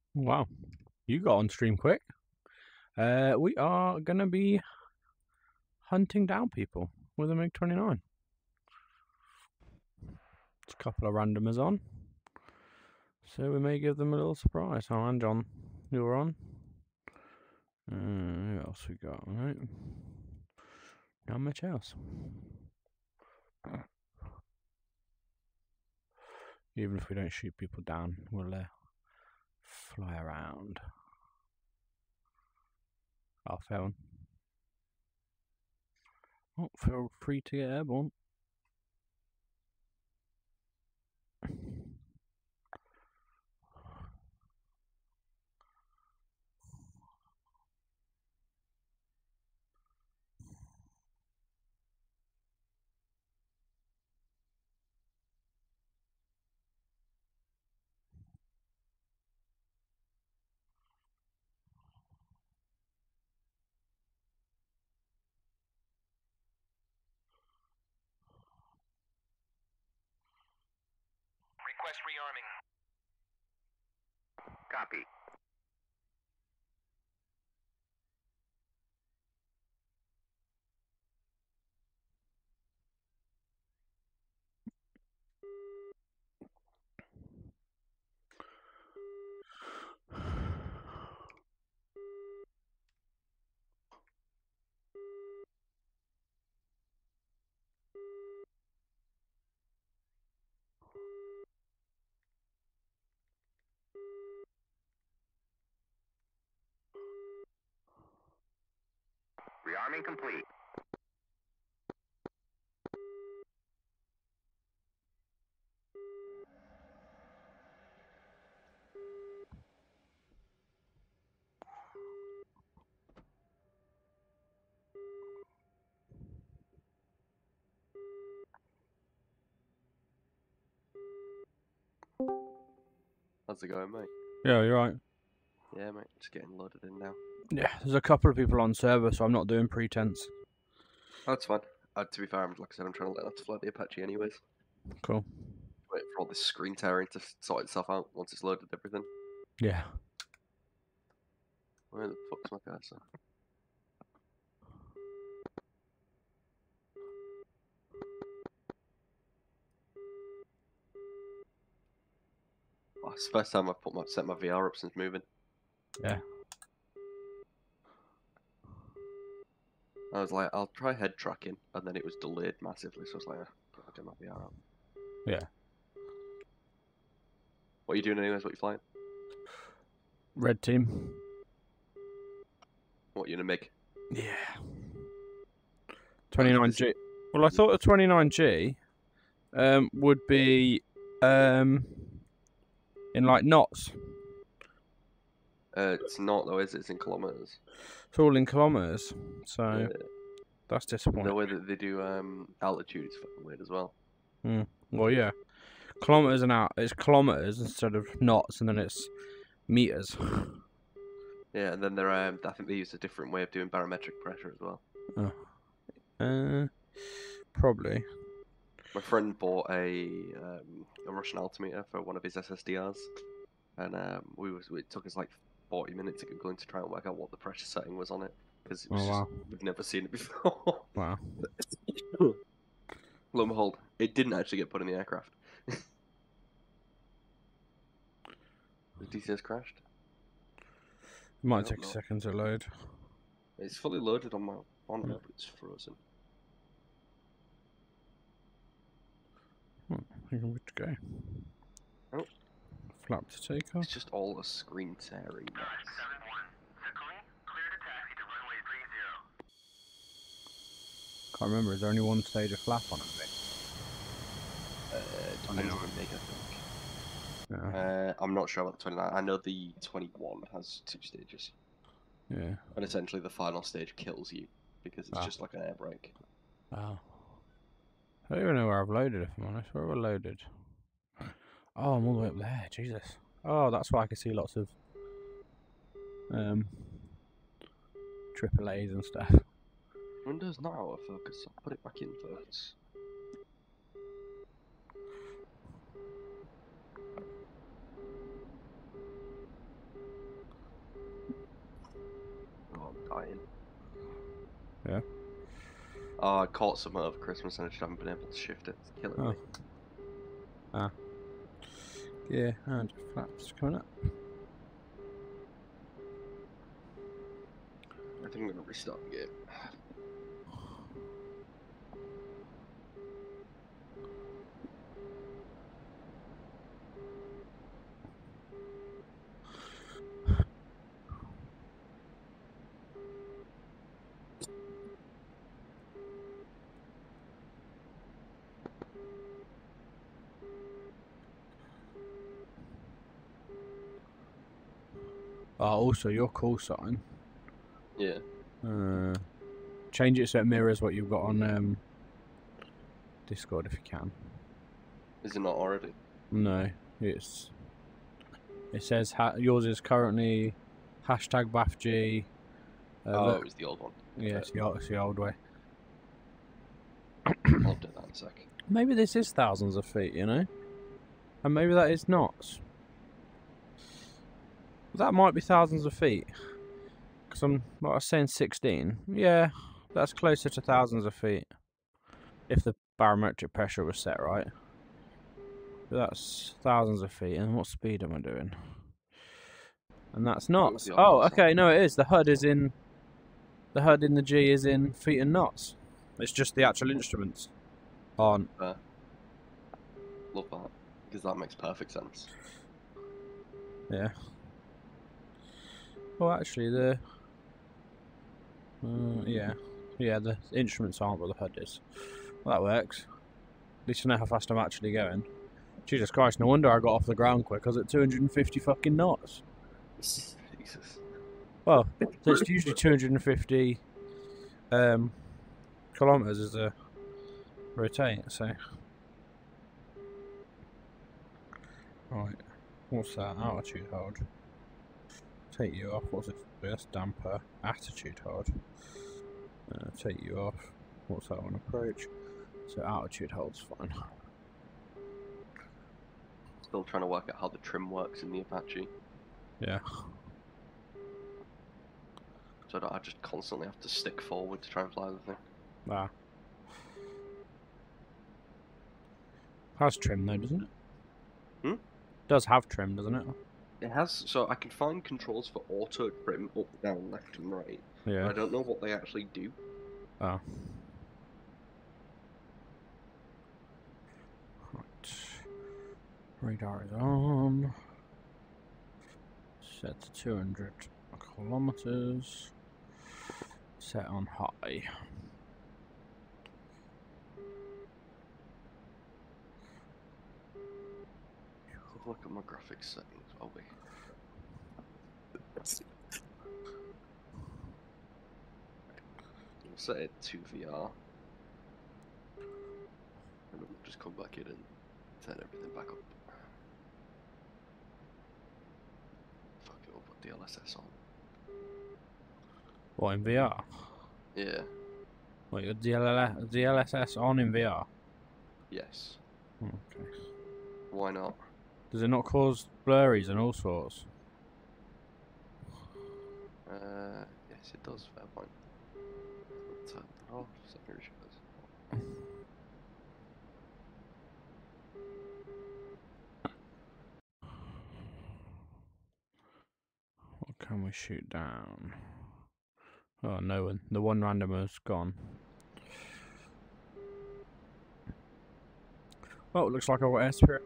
Wow, you got on stream quick. We are gonna be hunting down people with a MiG-29. It's a couple of randomers on, so we may give them a little surprise. Oh, and John, you're on. Who else we got? Right, not much else. Even if we don't shoot people down, we'll fly around. Oh, fair one. Oh, feel free to get airborne. Request rearming. Copy. Rearming complete. How's it going, mate? Yeah, you're right. Yeah, mate. Just getting loaded in now. Yeah, there's a couple of people on server, so I'm not doing pretense. Oh, that's fine. To be fair, like I said, I'm trying to let that to fly the Apache anyways. Cool. Wait for all this screen tearing to sort itself out once it's loaded everything. Yeah. Where the fuck's my cursor? Oh, it's the first time I've set my VR up since moving. Yeah. I was like, I'll try head tracking, and then it was delayed massively, so I was like, I'll get my VR up. Yeah. What are you doing anyways? What are you flying? Red team. What, you in a MiG? Yeah. Oh, 29G. Well, I thought the 29G would be in like knots. It's not though, is it? It's in kilometers. It's all in kilometers, so that's disappointing. The way that they do altitude is fucking weird as well. Well, yeah. Kilometers and out. It's kilometers instead of knots, and then it's meters. Yeah, and then they're I think they use a different way of doing barometric pressure as well. Probably. My friend bought a Russian altimeter for one of his SSDRs, and it took us like 40 minutes to get going to try and work out what the pressure setting was on it because it was Oh wow. we've never seen it before. Wow. Lo and behold, it didn't actually get put in the aircraft. The DCS crashed. It might take a second to load. It's fully loaded on my monitor, but it's frozen. I think I'm good to go. Oh. Flap to take off. It's just all a screen tearing mess. Can't remember. Is there only one stage of flap on it? Depends on the MiG, I think. Yeah. I'm not sure about the 29. I know the 21 has 2 stages. Yeah. And essentially the final stage kills you because it's just like an air brake. Wow. I don't even know where I've loaded, if I'm honest. Where have I loaded? Oh, I'm all the way up there. Jesus. Oh, that's why I can see lots of AAAs and stuff. Windows not out of focus. I'll put it back in focus. I caught some over Christmas and I just haven't been able to shift it. It's killing me. Ah. Yeah, and flaps coming up. I think I'm gonna restart the game. Also your call sign. Yeah. Change it so it mirrors what you've got on Discord if you can. Is it not already? No, it says yours is currently #BAFG. Oh, it was the old one. Yeah, it's the old way. I'll update that in a sec. Maybe this is thousands of feet, you know? And maybe that is knots. That might be thousands of feet. Because I was saying 16. Yeah, that's closer to thousands of feet. If the barometric pressure was set right. But that's thousands of feet. And what speed am I doing? And that's knots. Oh, okay, no, it is. The HUD in the G is in feet and knots. It's just the actual instruments aren't. Love that. Because that makes perfect sense. Yeah. Well, actually, the the instruments aren't, but the HUD is. Well, that works. At least I know how fast I'm actually going. Jesus Christ! No wonder I got off the ground quick. I was at 250 fucking knots. Jesus. Well, so it's usually 250 kilometers as a rotate. So, right. What's that? Altitude hold. Take you off. What's it? That's damper. Attitude hold. Take you off. What's that one? Approach. So altitude hold's fine. Still trying to work out how the trim works in the Apache. Yeah. So I just constantly have to stick forward to try and fly the thing. Ah. Has trim though, doesn't it? Hmm? Does have trim, doesn't it? It has, so I can find controls for auto trim up, down, left and right. Yeah. But I don't know what they actually do. Oh. Right. Radar is on. Set to 200 kilometers. Set on high. Have a look at my graphics settings. Oh wait. We'll set it to VR. And then we'll just come back in and turn everything back up. Fuck it, we'll put DLSS on. What, in VR? Yeah. What, your DLSS on in VR? Yes. Okay. Why not? Does it not cause blurries and all sorts? Yes it does, fair point. Turn that off, secondary shadows. What can we shoot down? Oh, no one. The one randomer's gone. Oh, it looks like I've got air spirit.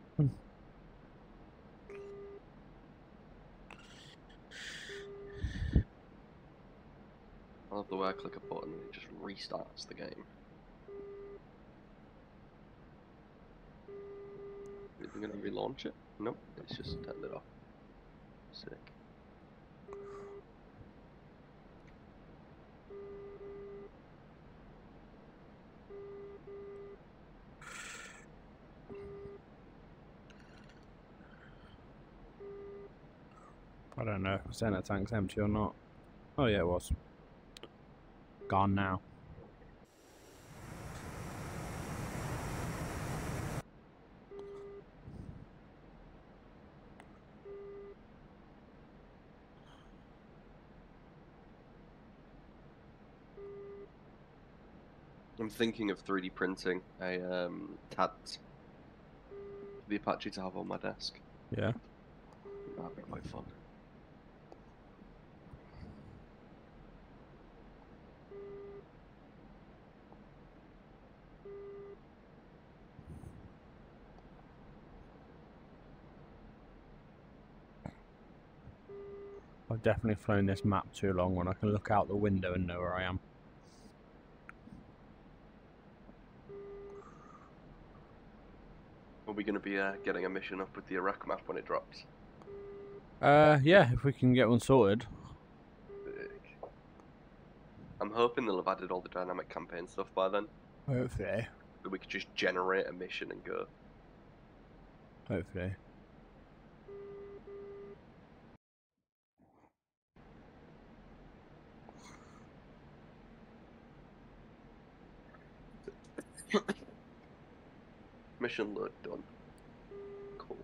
I love the way I click a button and it just restarts the game. Are we gonna relaunch it? Nope, it's just turned it off. Sick. I don't know if Senate tank's empty or not. Oh yeah, it was. Gone now. I'm thinking of 3D printing a TADS for the Apache to have on my desk. Yeah. That'd be quite fun. I've definitely flown this map too long when I can look out the window and know where I am. Are we going to be getting a mission up with the Iraq map when it drops? Yeah, if we can get one sorted. Sick. I'm hoping they'll have added all the dynamic campaign stuff by then. Hopefully. That we could just generate a mission and go. Hopefully. Mission load done. Cool.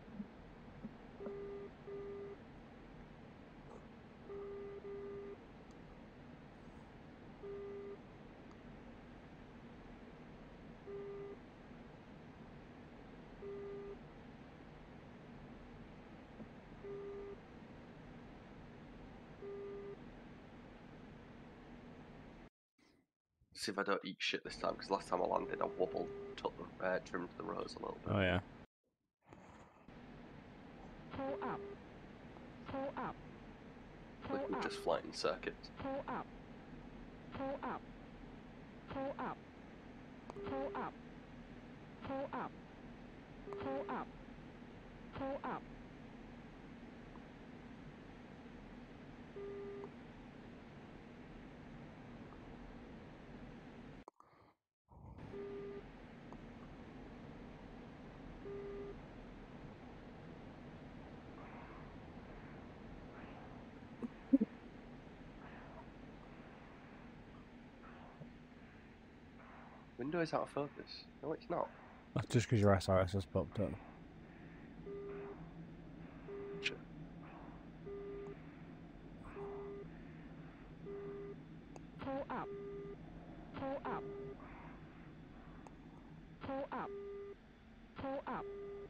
See if I don't eat shit this time, because last time I landed, I wobbled, trimmed the rows a little bit. Oh, yeah. Pull up. Pull up. Pull Like we're up. just flying circuits. Pull up. Pull up. Pull up. Pull up. Pull up. Pull up. Pull up. Window is out of focus. No, it's not. That's just because your SRS has popped up. Shit. Pull up. Pull up. Pull up. Pull up.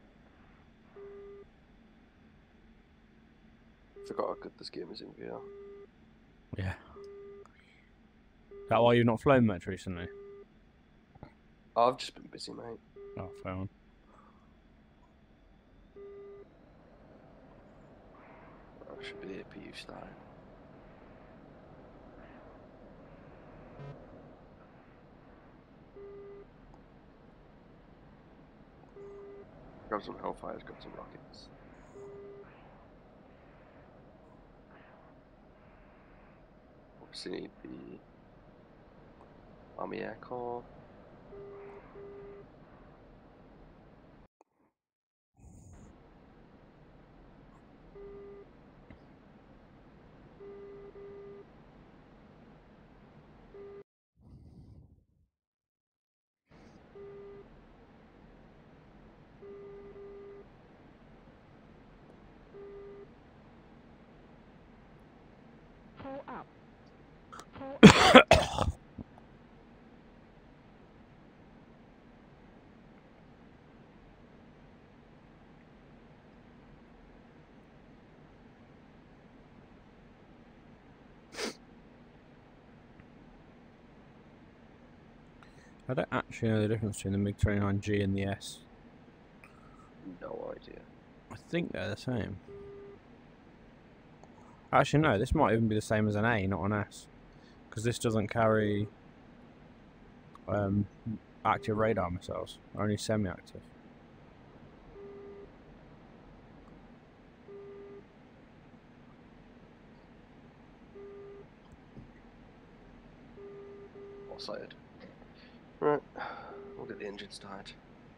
Forgot how good this game is in VR. Yeah. Is that why you've not flown much recently? I've just been busy, mate. Oh, fair one. I should be APU starting. Grab some Hellfires, grab some rockets. Obviously need the Army Air Corps. Pull up. Pull up. I don't actually know the difference between the MiG-29G and the S. No idea. I think they're the same. Actually, no, this might even be the same as an A, not an S. Because this doesn't carry active radar missiles, only semi-active. All sighted. Right, we'll get the engine started.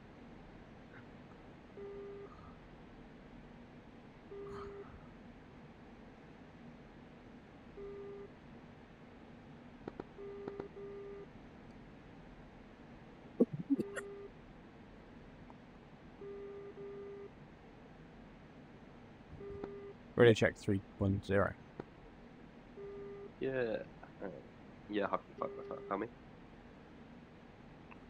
Really check 310. Yeah. Yeah, happy 5 by 5, how many?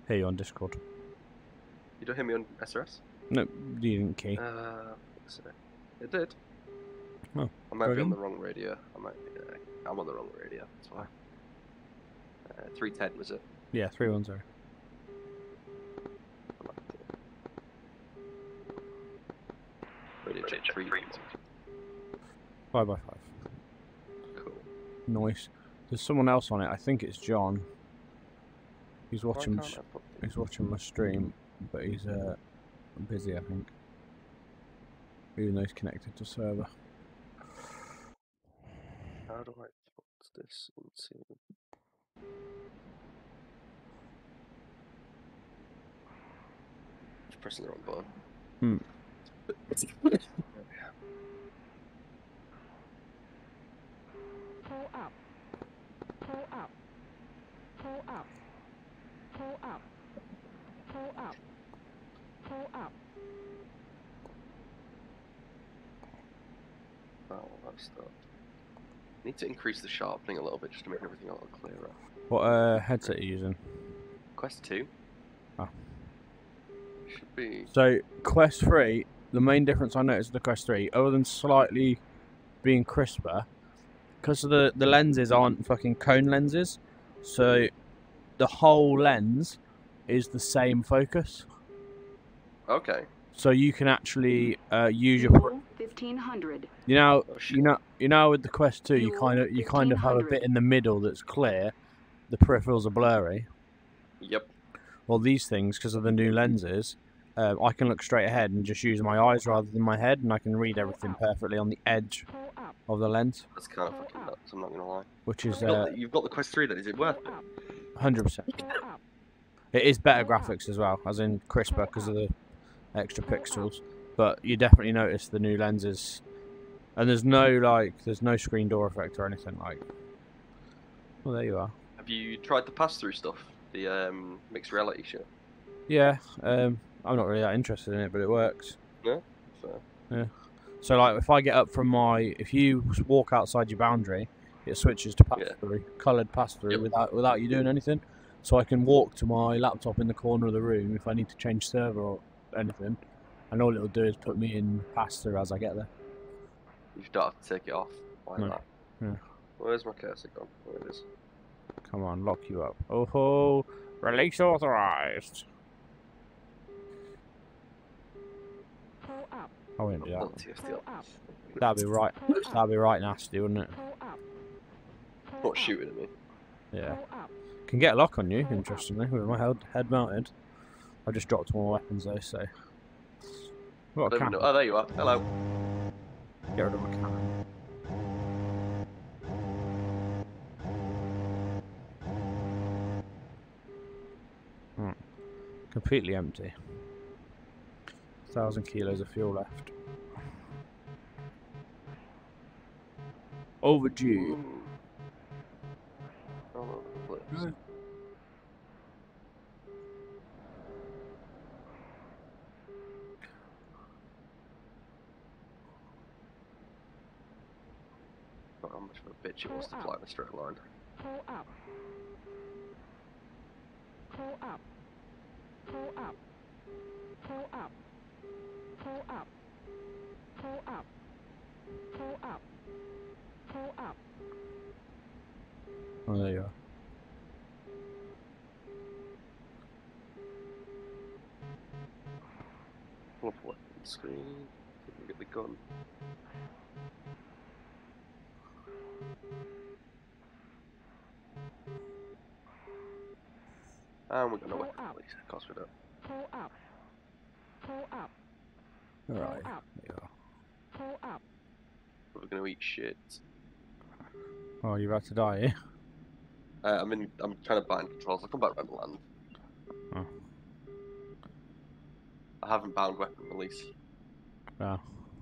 Hear you on Discord. You don't hear me on SRS? No, you didn't key. So it did. Oh, I might go be on again? the wrong radio. I'm on the wrong radio. That's why. 310 was it? Yeah, 310. Radio check 310. 5x5. Cool. Nice. There's someone else on it. I think it's John. He's Why watching. can't I put the- He's watching my stream, but he's busy. I think. Even though he's connected to server. How do I put this into? Just pressing the wrong button. Hmm. Pull up. Pull up. Pull up. Pull up. Pull up. Pull up. Oh, that's stuff. Need to increase the sharpening a little bit just to make everything a little clearer. What headset are you using? Quest 2. Oh. Should be. So Quest 3, the main difference I noticed with the Quest 3, other than slightly being crisper, because the lenses aren't fucking cone lenses, so the whole lens is the same focus. Okay. So you can actually use your, 1500. you know, Oh, shit. you know, with the Quest 2, you Fuel, kind of have a 1500. bit in the middle that's clear. The peripherals are blurry. Yep. Well, these things, because of the new lenses, I can look straight ahead and just use my eyes rather than my head, and I can read everything perfectly on the edge Pull up. of the lens, That's kind of fucking nuts, I'm not gonna lie. which is You've got the Quest 3 then, is it worth it? Pull up. 100%. Pull up. It is better graphics as well, as in crisper because of the extra pixels. But you definitely notice the new lenses, and there's no screen door effect or anything like. Well, there you are. Have you tried the pass-through stuff? The mixed reality shit? Yeah, I'm not really that interested in it, but it works. So, So like, if I get up from if you walk outside your boundary, it switches to Yeah. pass-through, coloured pass-through Yep. without you doing anything. So I can walk to my laptop in the corner of the room if I need to change server or anything, and all it'll do is put me in pass-through as I get there. you don't have to take it off like No. that. Yeah. Where's my cursor gone? There it is. Come on, lock you up. Oh ho! Release authorized. Pull up. I won't do Not that. TSD Pull up. up. That'd be right. Pull up. That'd be right nasty, wouldn't it? Pull up. Pull What, up. shooting at me? Yeah. Pull up. Can get a lock on you, interestingly, with my head mounted. I just dropped all my weapons though, so. I Got a don't even cannon. know. Oh, there you are. Hello. Get rid of my cannon. Completely empty. 1,000 kilos of fuel left. Overdue. All over the place. Not how much of a bitch it was to fly in a straight line. Pull up. Pull up. Pull up. Pull up. Pull up. Pull up. Pull up. Pull up. Oh, there you are. Pull up a weapon screen. Get the gun. And we're gonna weapon police. Of course we don't. Pull up. Pull up. Alright. Pull up. There you are. Pull up. But we're gonna eat shit. Oh, you're about to die, eh? I'm trying to bind controls. I'll come back around the land. Oh. I haven't bound weapon release. Oh.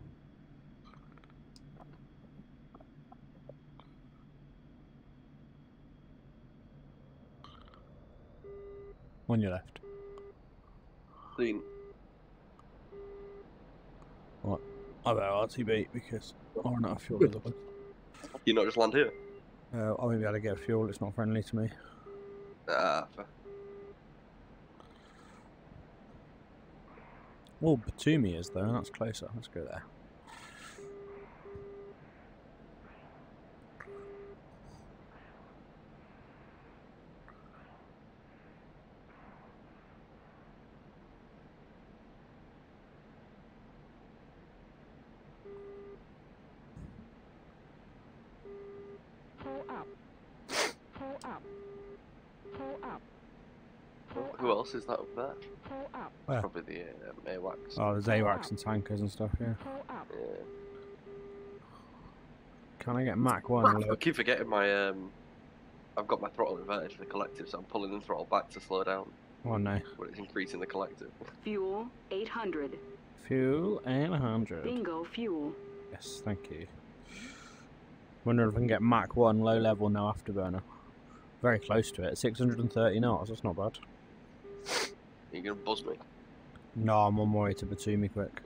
On your left. Clean. I better RTB because I run out of fuel otherwise. You not just land here? I won't be able to get fuel, it's not friendly to me. Ah, fair. Oh, Batumi is though. That's closer. Let's go there. Pull up. Pull up. Pull up. Pull Who up. else is that up there? Pull up. Where? Probably the AWACS. Oh, there's AWACS and tankers and stuff. Yeah. Pull up. Yeah. Can I get Mach 1? I keep forgetting my I've got my throttle inverted for the collective, so I'm pulling the throttle back to slow down Oh no. when it's increasing the collective. Fuel 800. Fuel and 100. Bingo fuel. Yes, thank you. Wonder if I can get Mach 1 low level no afterburner. Very close to it. 630 knots. That's not bad. Are you gonna buzz me? No, I'm on my way to Batumi quick.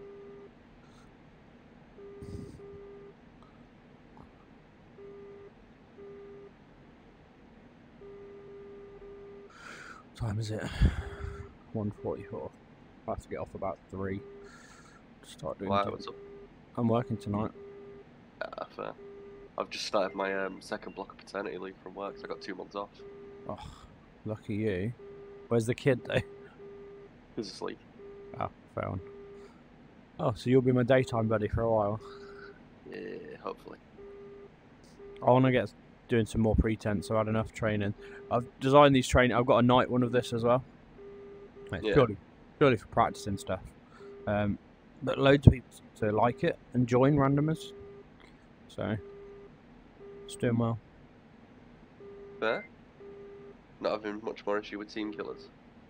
What time is it? 1:44. I have to get off about 3 to start doing Why? things. What's up? I'm working tonight. Fair. I've just started my second block of paternity leave from work, so I got 2 months off. Oh, lucky you. Where's the kid though? Who's asleep? Oh, fair one. Oh, so you'll be my daytime buddy for a while. Yeah, hopefully. I want to get doing some more pretense, so I had enough training. I've designed these training. I've got a night one of this as well. It's Yeah. purely for practicing stuff. But loads of people seem to like it and join randomers. So it's doing well. Fair. Not having much more issue with team killers.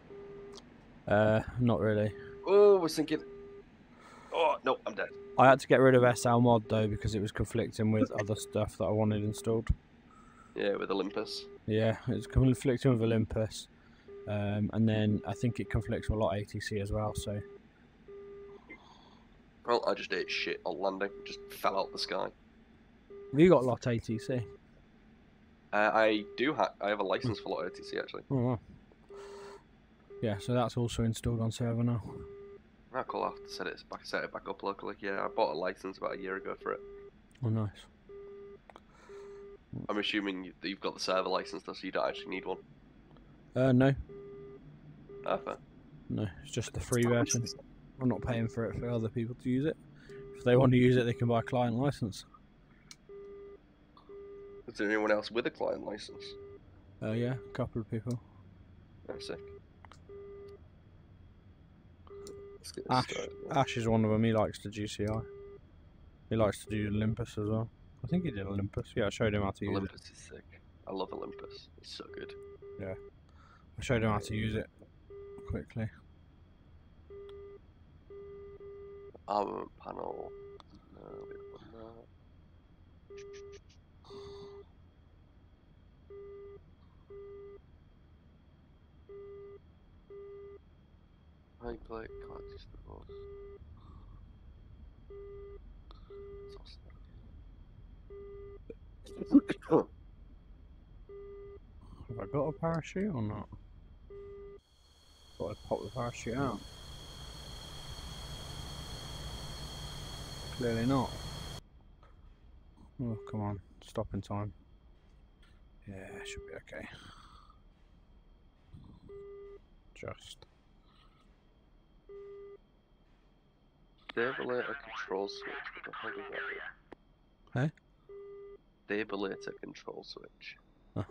Not really. Oh, I was thinking. Oh no, I'm dead. I had to get rid of SL mod though because it was conflicting with other stuff that I wanted installed. Yeah, with Olympus. Yeah, it's conflicting with Olympus. And then I think it conflicts with a lot of ATC as well, so Well, I just ate shit on landing. Just fell out the sky. have you got a lot ATC? I do I have a license for lot OTC actually. Oh wow. Yeah, so that's also installed on server now. Ah, cool. I'll have to set it back up locally. Yeah, I bought a license about a year ago for it. Oh nice. I'm assuming that you've got the server license though, so you don't actually need one. No. Ah, fair. No, it's just the free version. I'm not paying for it for other people to use it. If they want to use it, they can buy a client license. Is there anyone else with a client license? Yeah, a couple of people. Oh, sick. Let's get this Ash. started. Ash is one of them. He likes to GCI. He likes to do Olympus as well. I think he did Olympus. Yeah, I showed him how to use Olympus is sick. I love Olympus. It's so good. it. I showed him how to use it quickly. Armament panel. No, we don't want that. Right click, can't use the boss. Have I got a parachute or not? Thought I'd pop the parachute out. Clearly not. Oh, come on. Stop in time. Yeah, should be okay. Just. Defibrillator control switch. What the hell is that? Hey? Defibrillator control switch. Oh.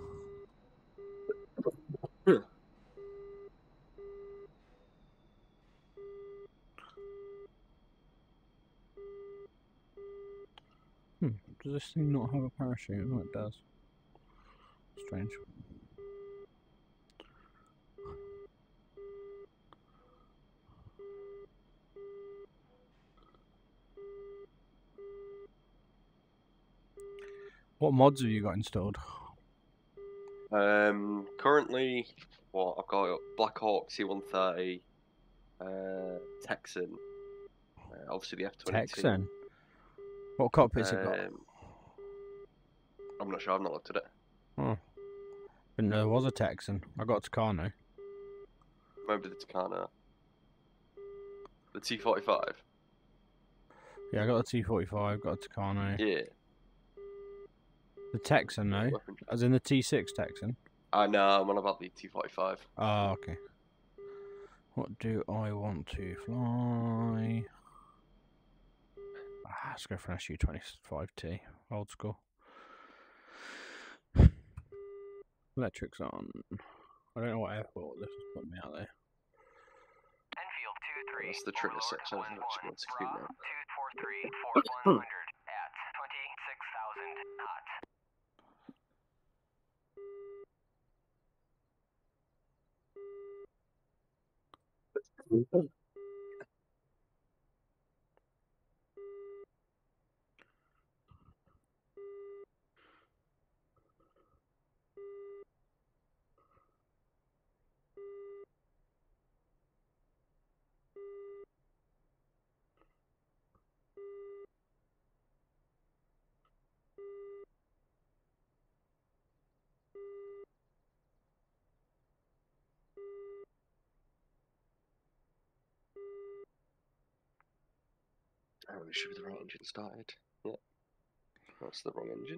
Does this thing not have a parachute? No, it does. Strange. What mods have you got installed? Currently, what I've got Black Hawk C-130, Texan, obviously the F-22. Texan? What cockpits have you got? I'm not sure. I've not looked at it. Oh. Didn't know there was a Texan. I got Tucano. Maybe the Tucano. The T45. Yeah, I got the T45, got a Tucano. Yeah. The Texan, no? Weapon. As in the T6 Texan? No, I'm on about the T45. Oh, okay. What do I want to fly? Let's go for an SU-25T. Old school. Electrics on. I don't know what airport this is putting me out there. Enfield 2-3. That's the trigger section. I should be able to keep now. 243 4100 at 26,000 knots. Oh, it should be the right engine started. Yeah. That's the wrong engine.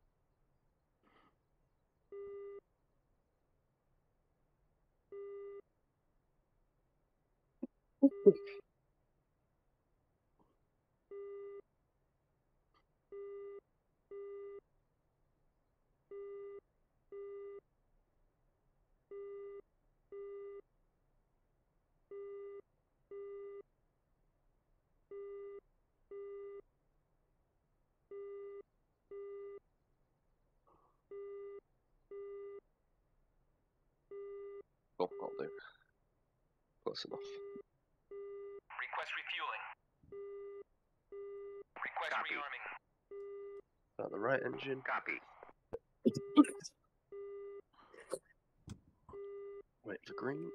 Oh, I'll do. Close enough. Request refueling. Request Copy. rearming. Start the right engine. Copy. Wait for green.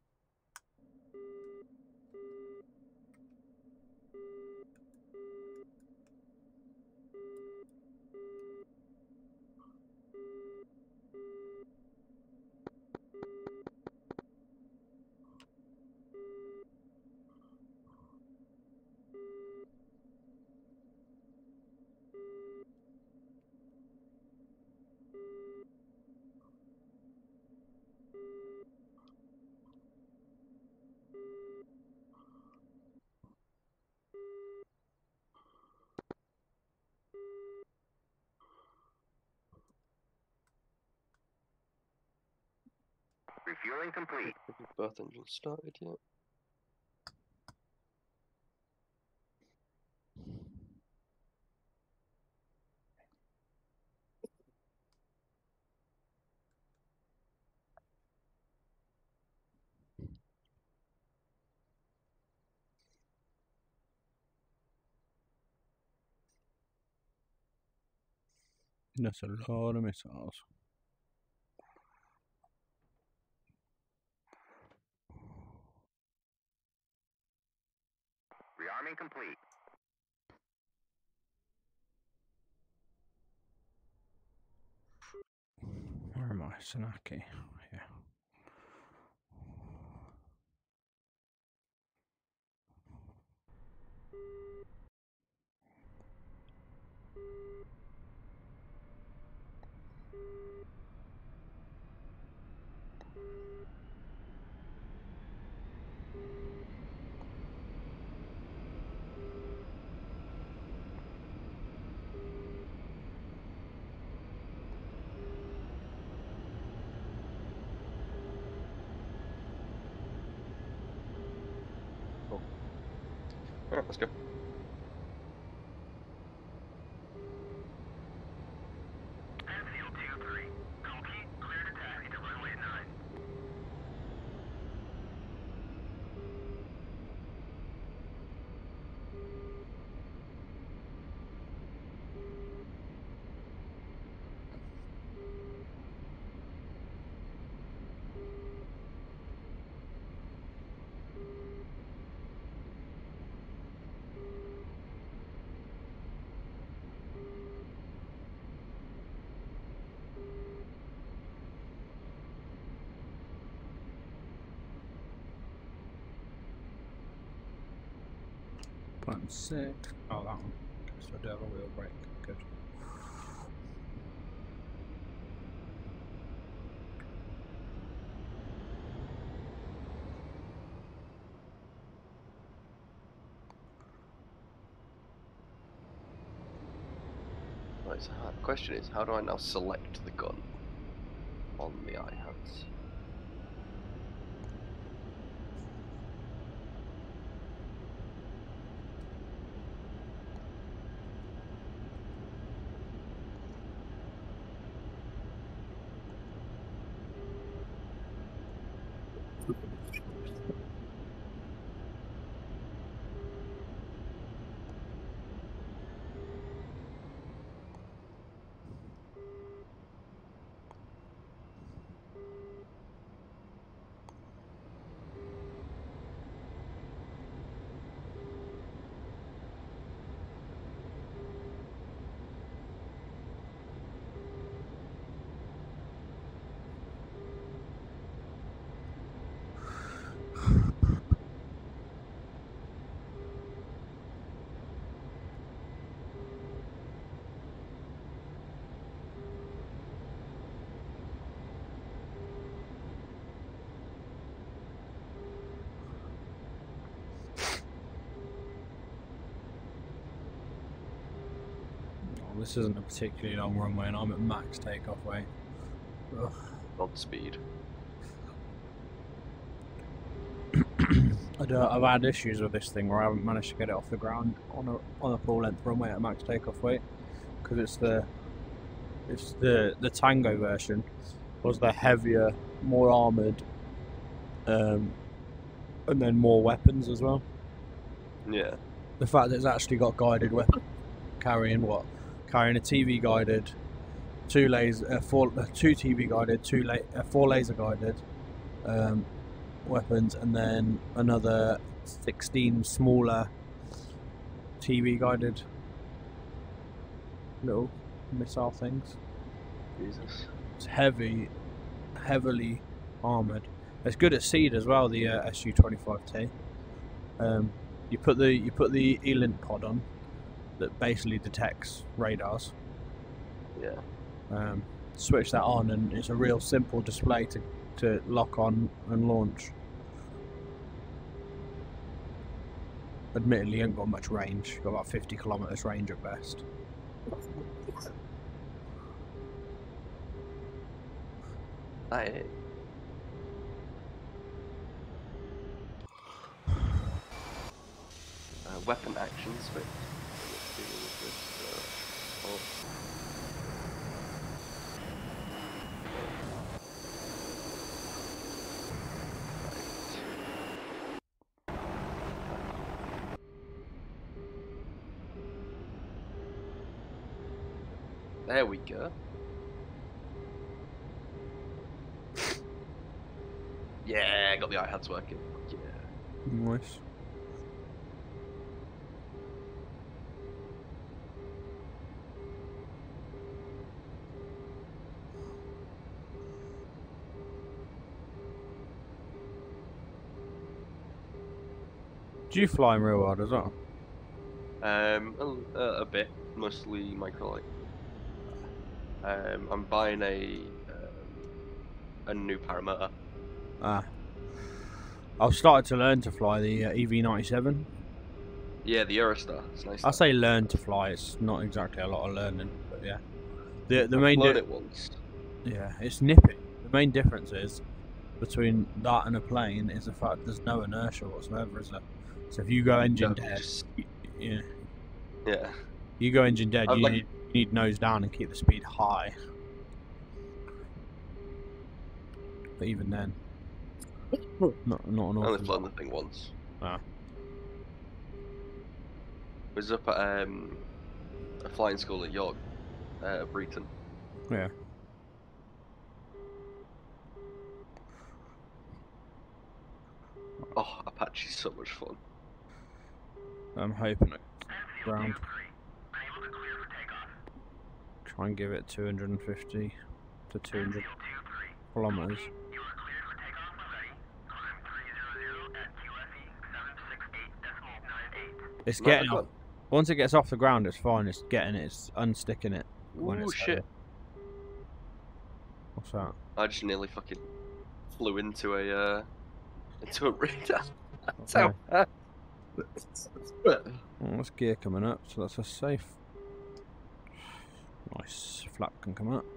Refueling complete. Both engines started yet. That's a lot of missiles. Rearming complete. Where am I? Sanaki. Yeah. Alright, let's go. Enfield 2-3. Complete. Clear to taxi to runway 9. 1, 6. Oh, that one. So I do have a wheel brake. Good. Right, so the question is, how do I now select the gun on the iHats? This isn't a particularly long runway and I'm at max takeoff weight. Ugh. Godspeed. I've had issues with this thing where I haven't managed to get it off the ground on a full length runway at max takeoff weight, because it's the Tango version was the heavier, more armoured, and then more weapons as well. Yeah. The fact that it's actually got guided weapons, carrying a TV guided, two TV guided, 4 laser guided weapons, and then another 16 smaller TV guided little missile things. Jesus. It's heavily armoured. It's good at SEAD as well, the SU-25T. You put the E-Lint pod on that basically detects radars. Yeah. Switch that on and it's a real simple display to lock on and launch. Admittedly, you ain't got much range. You've got about 50 kilometers range at best. Aye. Weapon actions, but there we go. Yeah, got the iHats working. Yeah. Nice. Do you fly in real world as well? A bit, mostly microlight. I'm buying a new parameter. Ah. I've started to learn to fly the EV-97. Yeah, the Eurostar. It's nice. I say learn to fly. It's not exactly a lot of learning, but yeah. The I've main flown it once. yeah, it's nippy. The main difference is between that and a plane is the fact there's no inertia whatsoever, is there? So if you go engine dead, Yeah. You go engine dead, you need nose down and keep the speed high. But even then, not an I awful only flown lot. the thing once. Ah. Was up at a flying school at York, Breton. Yeah. Oh, Apache's so much fun. I'm hoping it ground. Try and give it 250 to 200 kilometers. You are cleared for takeoff when ready. Climb 300 at QFE 768.98. It's No, getting go off. Once it gets off the ground, it's fine. It's getting it. It's unsticking it. When Ooh, it's shit. heavy. What's that? I just nearly fucking flew into a radar. That's Okay. how. Oh, that's gear coming up, so that's a safe. Nice. Flap can come up.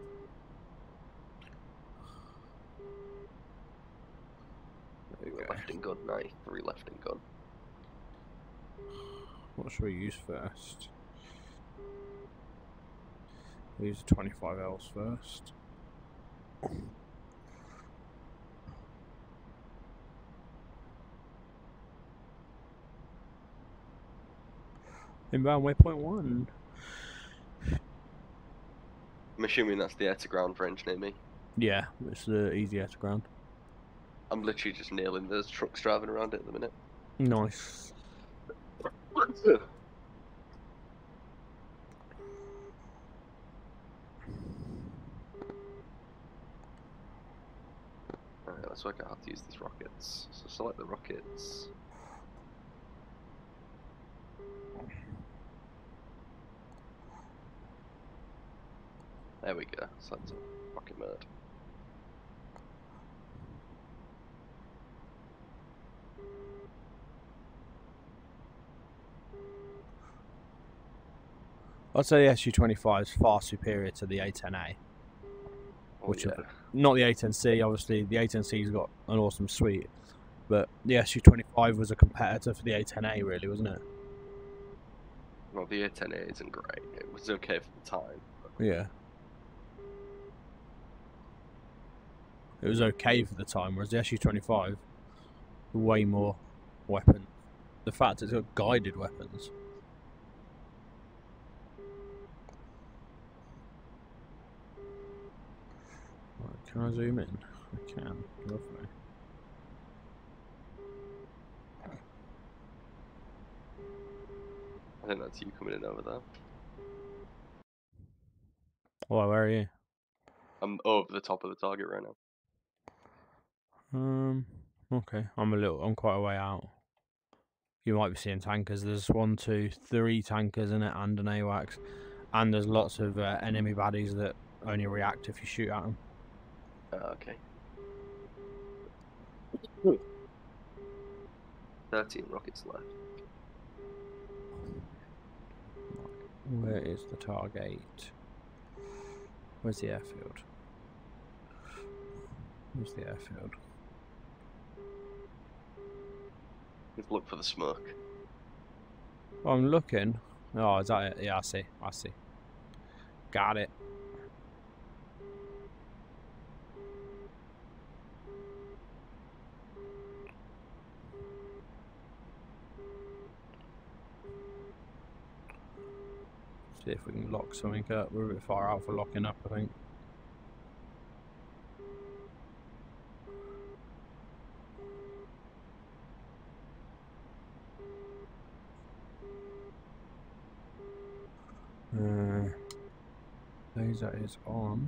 There we go. Left and gun, 93 left and gun. What should we use first? We'll use the 25Ls first. Inbound waypoint 1. I'm assuming that's the air to ground range near me. Yeah, it's the easy air to ground. I'm literally just nailing those trucks driving around it at the minute. Nice. Alright, let's work out how to use these rockets. So select the rockets. There we go. Select rocket mode. I'd say the SU-25 is far superior to the A10A. Oh, Which yeah. Not the A10C, obviously. The A10C's got an awesome suite. But the SU-25 was a competitor for the A10A, really, wasn't it? Well, the A10A isn't great. It was okay for the time. Yeah. It was okay for the time, whereas the SU-25, way more weapons. The fact it's got guided weapons. Right, can I zoom in? I can. Lovely. I think that's you coming in over there. Oh, where are you? I'm over the top of the target right now. Okay. I'm quite a way out. You might be seeing tankers. There's 1, 2, 3 tankers in it and an AWACS. And there's lots of enemy baddies that only react if you shoot at them. Okay. 13 rockets left. Where is the target? Where's the airfield? Where's the airfield? Just look for the smoke. Well, I'm looking. Oh, is that it? Yeah, I see. I see. Got it. See if we can lock something up. We're a bit far out for locking up, I think. Laser is on.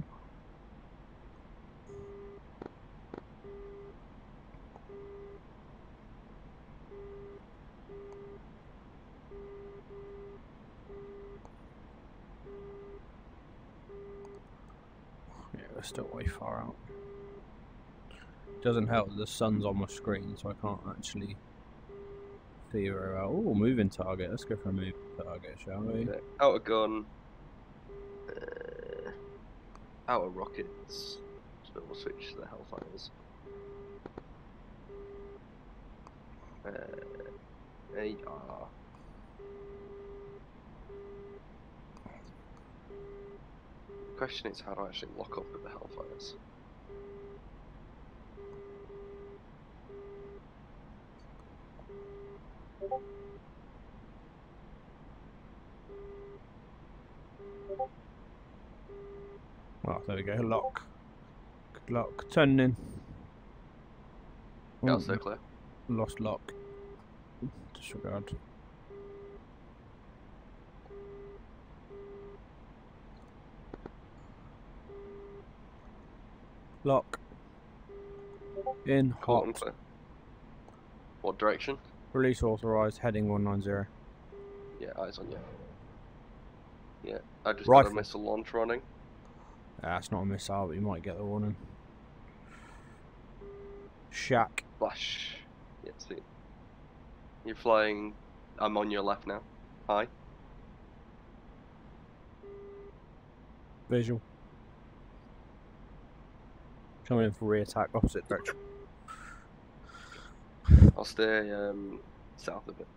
Yeah, we're still way far out. Doesn't help that the sun's on my screen, so I can't actually see very well. Oh, moving target. Let's go for a moving target, shall we? Okay. Outer gun. Outer rockets. So we'll switch to the Hellfires. AR. The question is how to actually lock up with the Hellfires. Well, there we go. Lock. Good luck. Turning in. Yeah, Oh, so clear. lost lock. Disregard. Lock. In. Cool and Hot. clear. What direction? Release authorized. Heading 190. Yeah, eyes on you. Yeah, I just got Rifle. a missile launch running. That's not a missile, but you might get the warning. Shack. Flash. Yeah, see. You're flying. I'm on your left now. Hi. Visual. Coming in for re-attack, opposite direction. I'll stay south of it.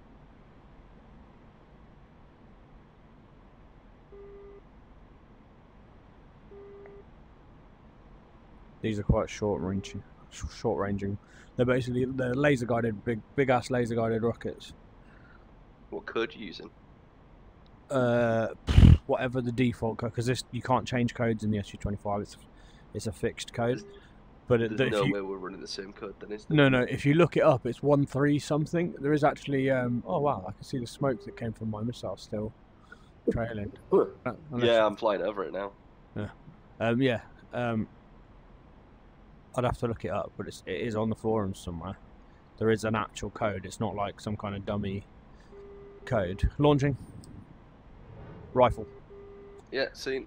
These are quite short ranging. They're basically laser guided, big ass laser guided rockets. What code you using? Whatever the default code, because you can't change codes in the SU-25. It's a fixed code. But There's no way we're running the same code then, is there? No. If you look it up, it's 1.3 something. There is actually. Oh wow! I can see the smoke that came from my missile still trailing. Yeah, I'm flying over it now. Yeah. I'd have to look it up, but it is on the forums somewhere. There is an actual code. It's not like some kind of dummy code. Launching. Rifle. Yeah, seen.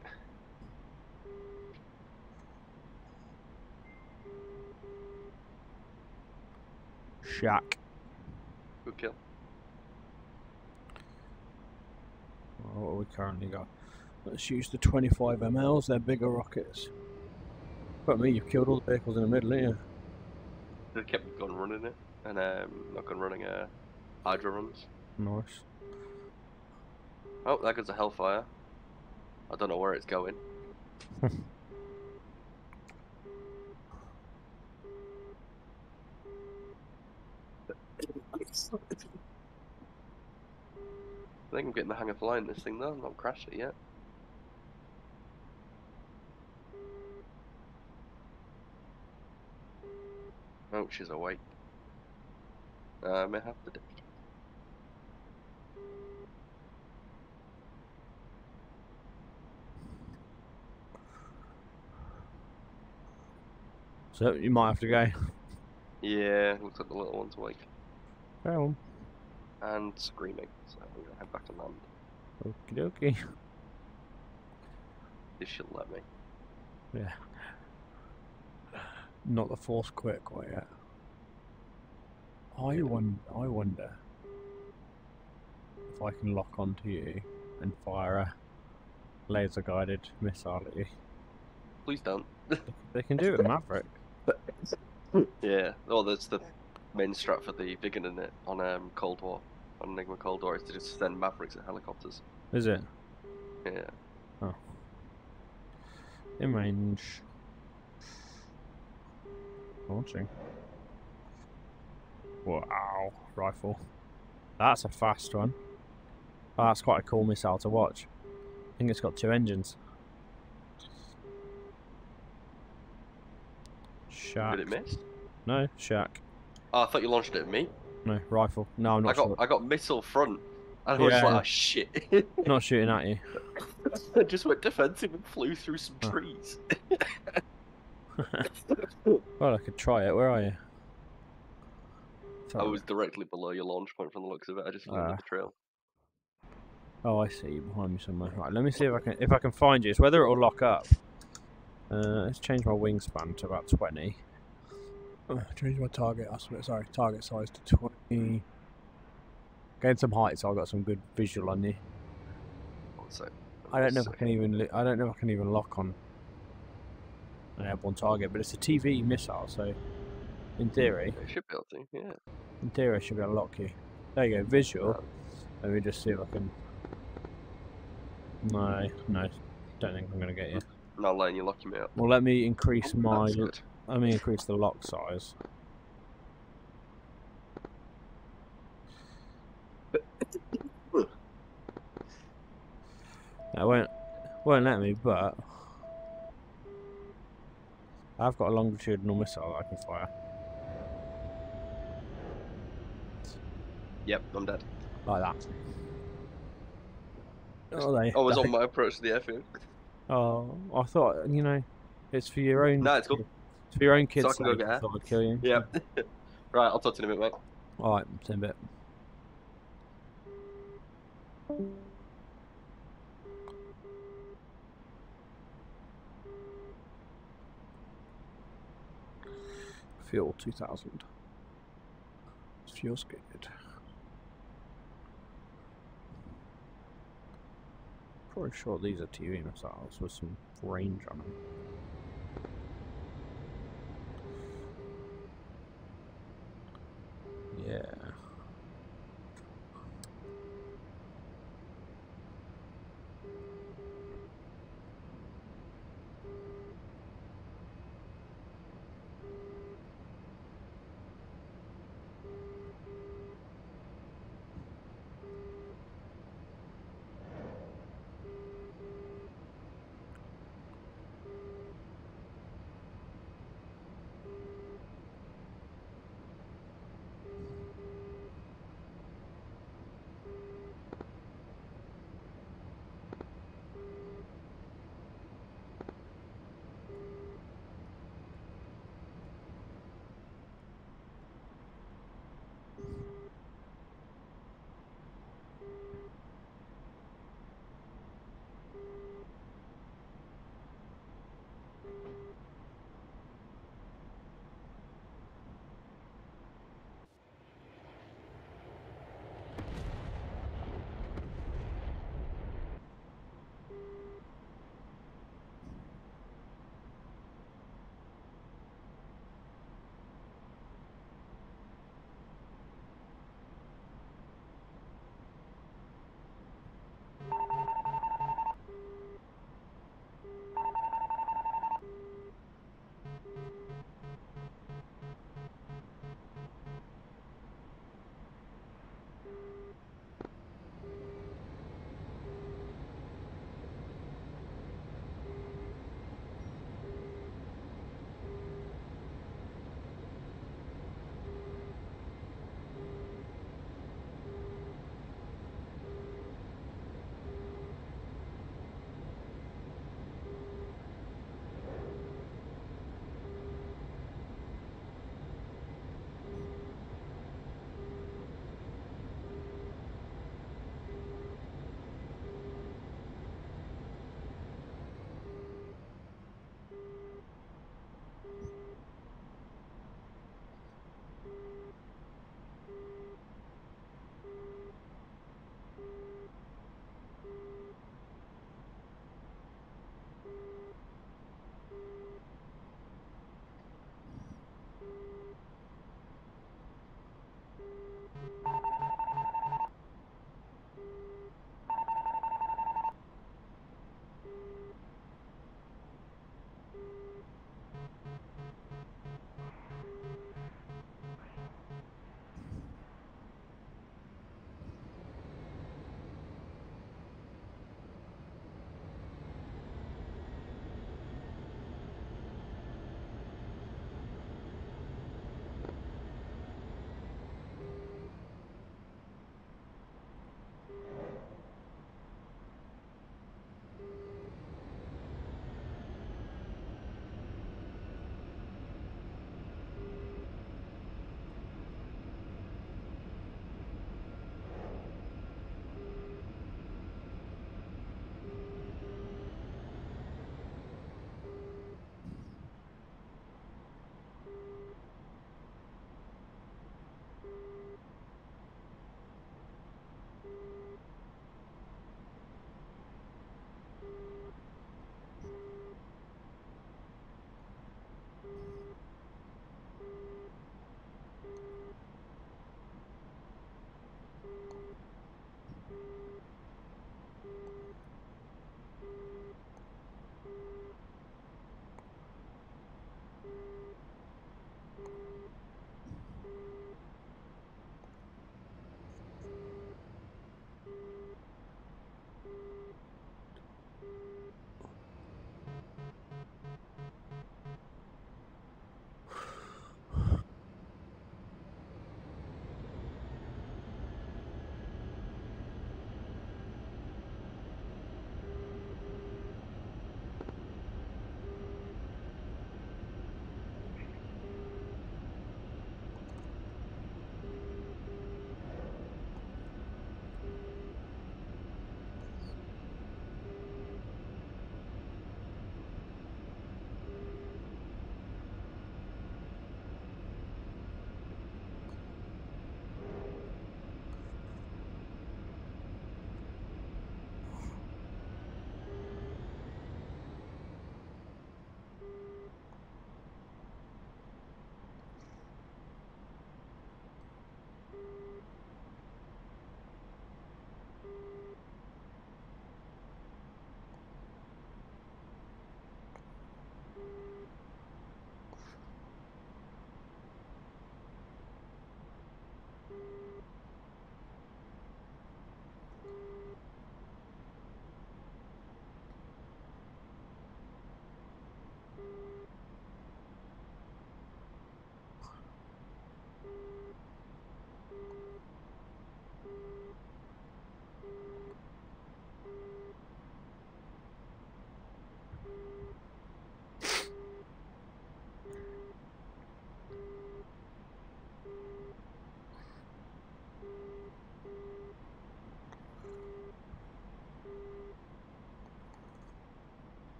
Shack. Good kill. What have we currently got? Let's use the 25 mLs. They're bigger rockets. But me, you've killed all the vehicles in the middle, haven't you? They kept gun running it, and not gun running Hydra runs. Nice. Oh, that goes a Hellfire. I don't know where it's going. I think I'm getting the hang of flying this thing though. I've not crashed it yet. Oh, she's awake. I may have to. So you might have to go. Yeah, looks like the little one's awake Go on. and screaming. So I'm gonna head back to land. Okie dokie. If she'll let me. Yeah. Not the force quit quite yet. I wonder if I can lock onto you and fire a laser guided missile at you. Please don't. They can do it with Maverick. Yeah. Oh, that's the main strat for the Viggen in it on Cold War. On Enigma Cold War is to just send Mavericks at helicopters. Is it? Yeah. Oh. In range. Launching. Wow, rifle. That's a fast one. Oh, that's quite a cool missile to watch. I think it's got 2 engines. Shack. Did it miss? No, shack. Oh, I thought you launched it at me. No, rifle. No, I'm not sure. I got missile front. And I was Yeah. like, oh shit. Not shooting at you. I just went defensive and flew through some Oh. trees. Well, I could try it. Where are you? I was directly below your launch point from the looks of it. I just flew Ah. under the trail. Oh, I see you behind me somewhere. Right, let me see if I can find you. It's whether it will lock up. Let's change my wingspan to about 20. Change my target. Target size to 20. Gain some height, so I've got some good visual on you. One sec. I don't know if I can even. I don't know if I can even lock on an airborne target, but it's a TV missile, so in theory, I should be able to, yeah. I should be able to lock you. There you go, visual. Let me just see if I can. No, don't think I'm gonna get you. I'm not letting you lock me up. Well, let me increase my. That's good. Let me increase the lock size. That won't let me, but I've got a longitudinal missile that I can fire. Yep, I'm dead. Like that. Oh, I was on my approach to the airfield. Oh, I thought, it's for your own. No, it's cool. It's for your own kids. So I can go get I her. thought I'd kill you. Yeah. Right, I'll talk to you in a bit, mate. Alright, same bit. Fuel 2000. Fuel's good. Pretty sure these are TV missiles with some range on them. Yeah.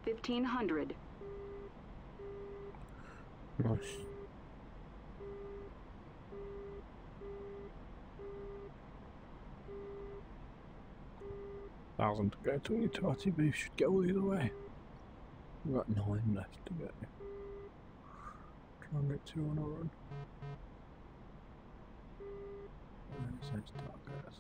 1500. Nice. $1,000 to go to your tarty booth should go either way. We've got 9 left to go. Try and get 2 on a run. Where's those targets?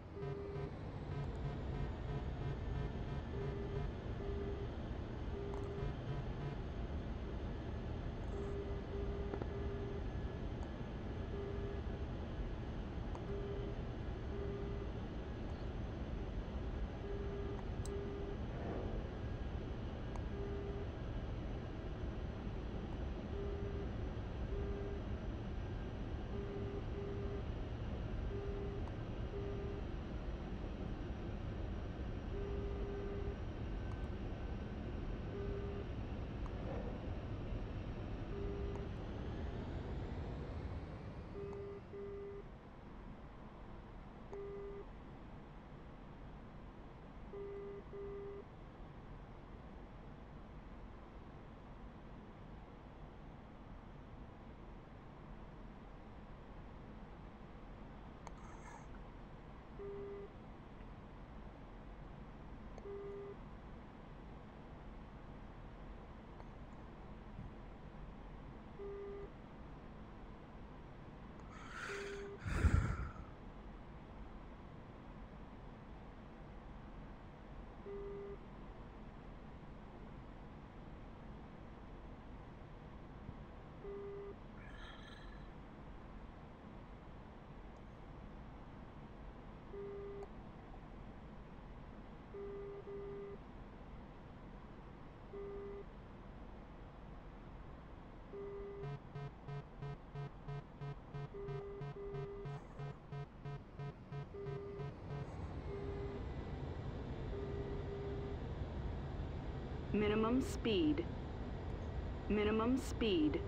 Minimum speed. Minimum speed.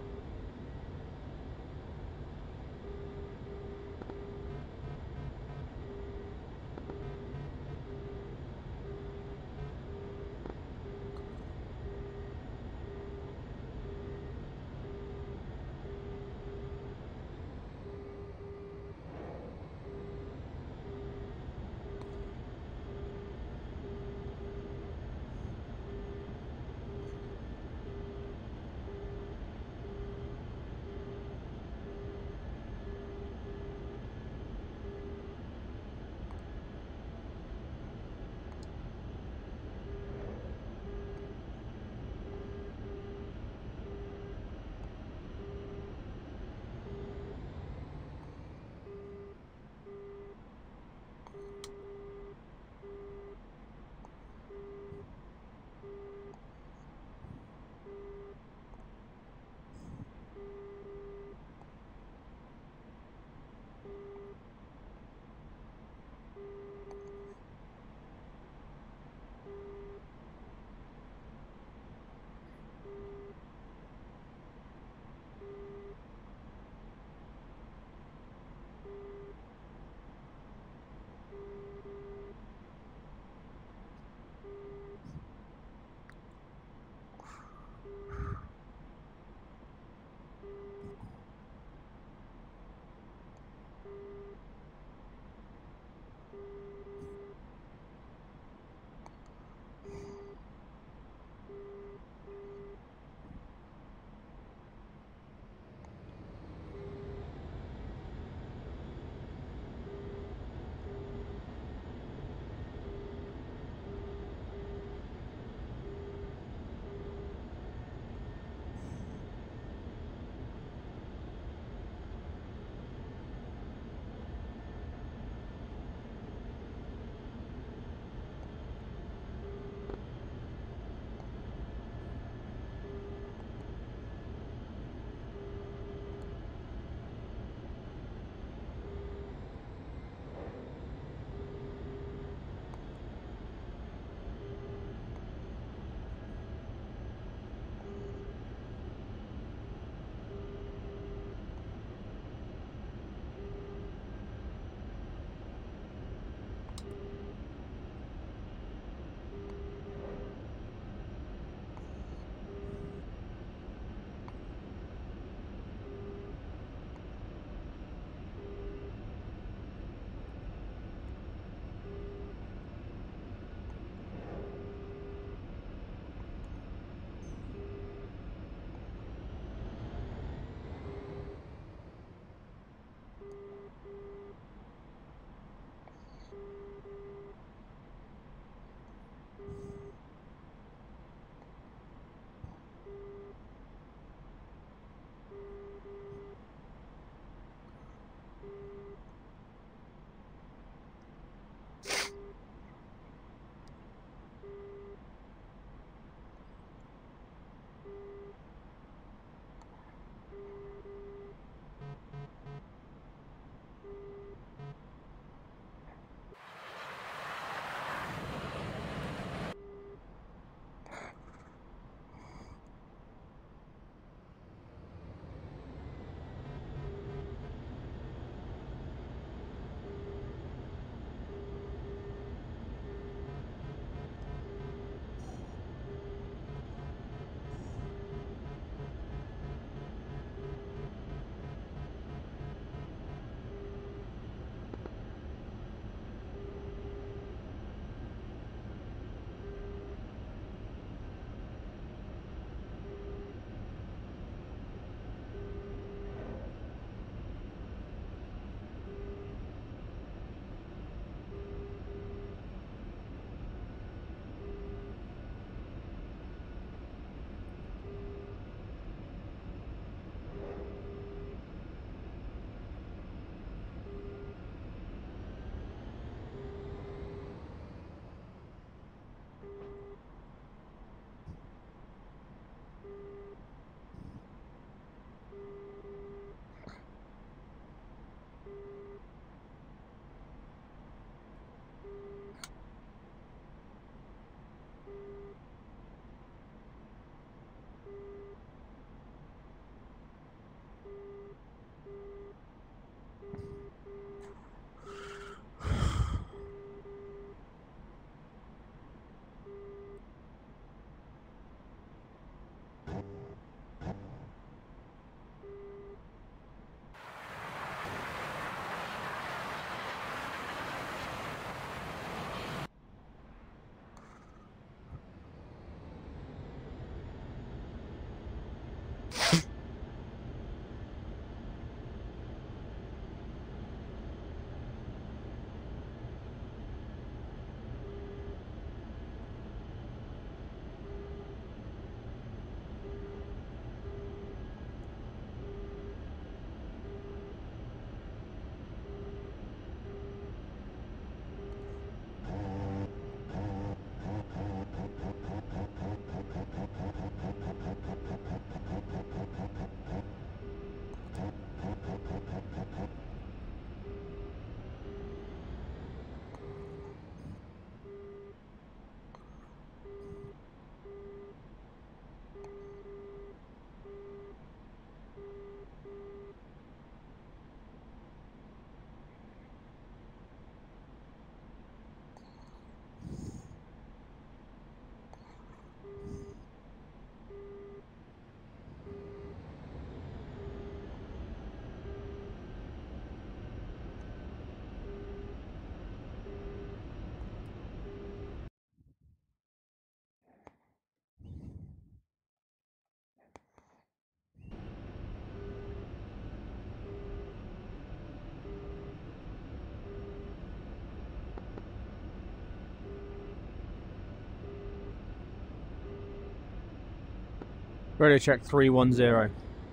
Radio check 310.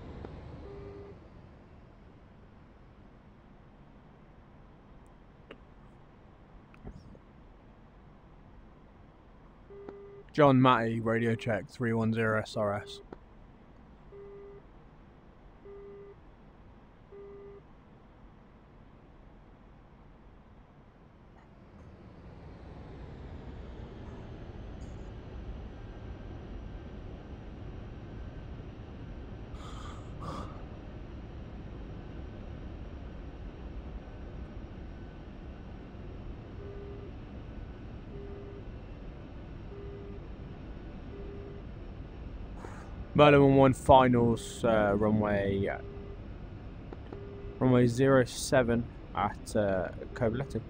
John Matty, radio check 310 SRS. Merlin 11 finals, runway 07 at Kobletti.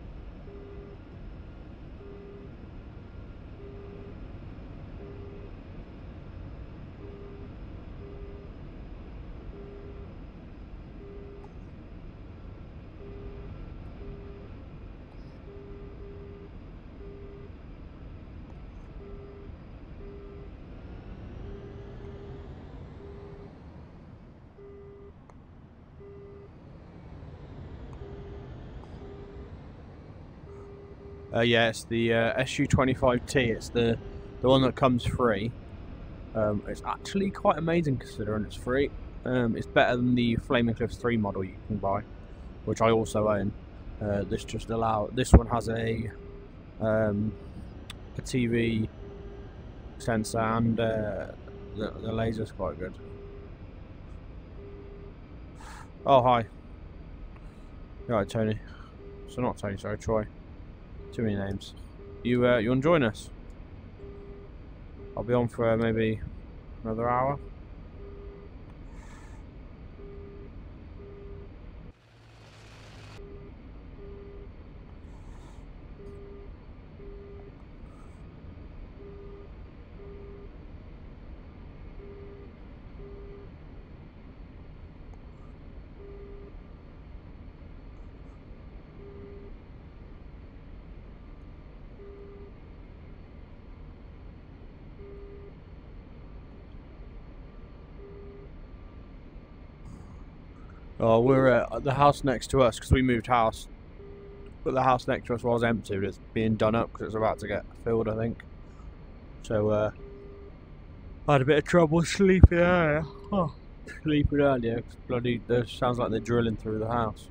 Yeah, it's the SU-25T. It's the one that comes free. It's actually quite amazing considering it's free. It's better than the Flaming Cliffs 3 model you can buy, which I also own. This one has a TV sensor, and the laser's quite good. Oh, hi. You alright, Tony? So not Tony, sorry, Troy. Too many names. You want to join us? I'll be on for maybe another hour. Oh, we're at the house next to us because we moved house. But the house next to us was empty. It's being done up because it's about to get filled, I think. So, I had a bit of trouble sleeping earlier. Oh, sleeping earlier because bloody, there sounds like they're drilling through the house.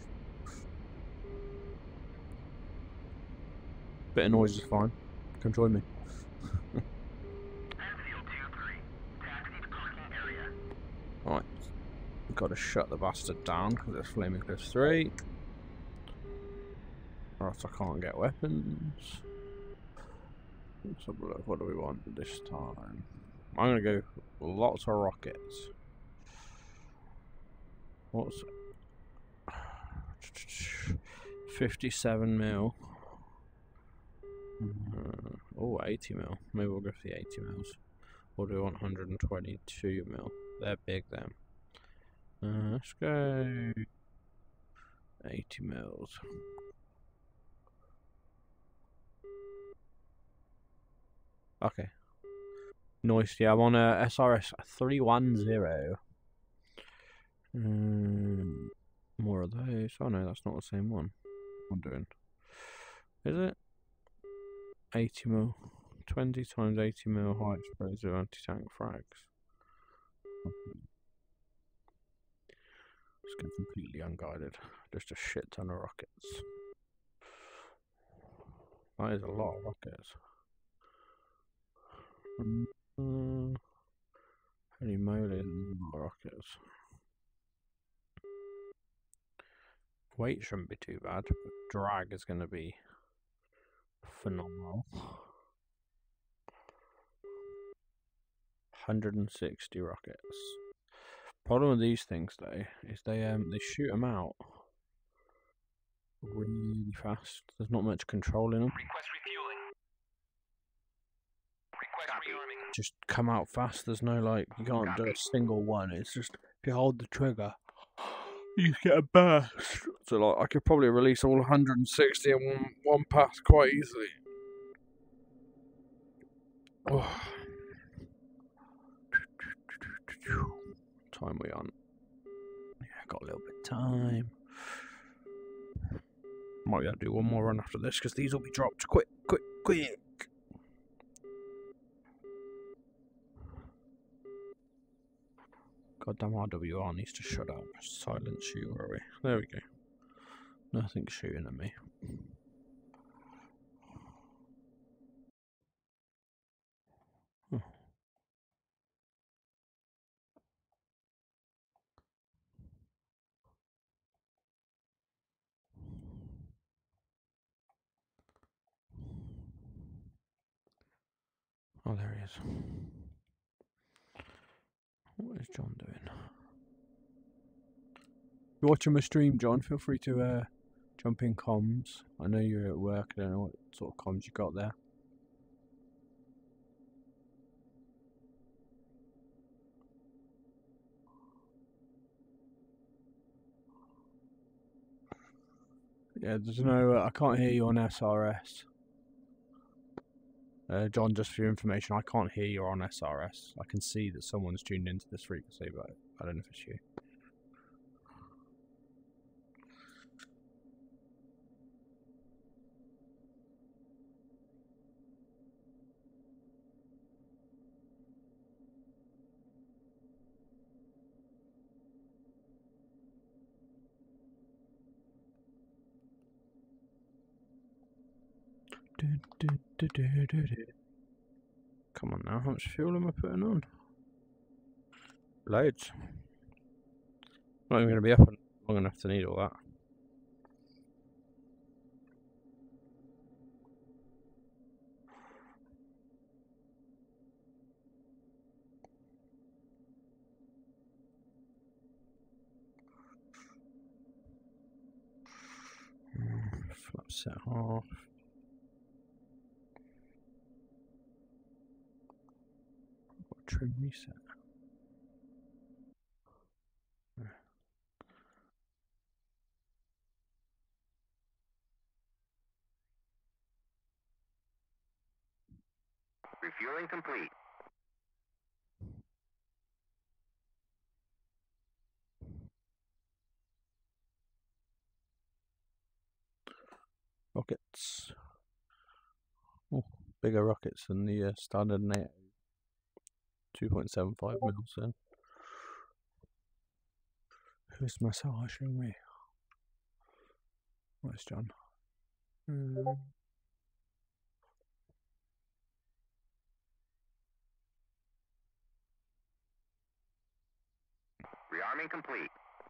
Bit of noise is fine. Come join me. Enfield 2-3, taxi to parking area. Right. Got to shut the bastard down because it's Flaming Cliffs 3. Or else I can't get weapons. Let's have a look. What do we want this time? I'm going to go lots of rockets. What's 57 mil. Oh, 80 mil. Maybe we'll go for the 80 mils. Or do we want 122 mil? They're big then. Let's go 80 mils. Okay. Nice, yeah, I'm on a SRS 310. More of those. Oh no, that's not the same one I'm doing. Is it? 80 mil. 20 times 80 mil high explosive anti-tank frags. Just go completely unguided. Just a shit ton of rockets. That is a lot of rockets. Holy moly, a lot of rockets. Weight shouldn't be too bad, but drag is going to be phenomenal. 160 rockets. Problem with these things though is they shoot them out really fast. There's not much control in them. Request refueling. Request rearming. Just come out fast. There's no like you can't do a single one. It's just if you hold the trigger, you just get a burst. So like I could probably release all 160 in one pass quite easily. Oh. time we on? Yeah, got a little bit of time. Might be able to do one more run after this because these will be dropped quick. Goddamn RWR needs to shut up. Silent shoot, where are we? There we go. Nothing's shooting at me. Oh, there he is. What is John doing? You're watching my stream, John. Feel free to jump in comms. I know you're at work. I don't know what sort of comms you got there. Yeah, there's no. I can't hear you on SRS. John, just for your information, I can't hear you on SRS. I can see that someone's tuned into this frequency, but I don't know if it's you. Come on now, how much fuel am I putting on? Loads. Not even going to be up long enough to need all that. Flap set off. Trim reset. Refueling complete. Rockets. Oh, bigger rockets than the standard NATO. 2.75 mils then. Who's massaging me? Where's John? Rearming complete.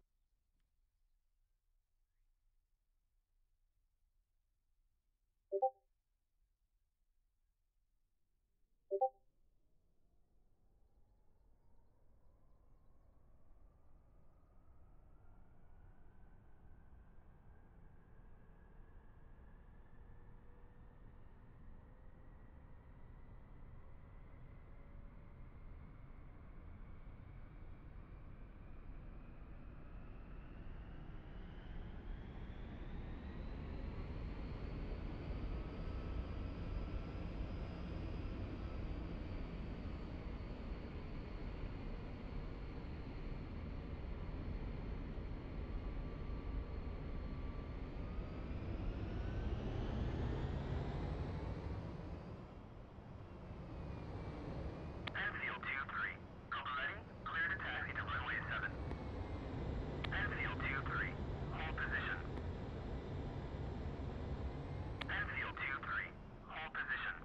Enfield 2-3. Copy ready. Clear to taxi to runway 7. Enfield 2-3. Hold position. Enfield 2-3. Hold position.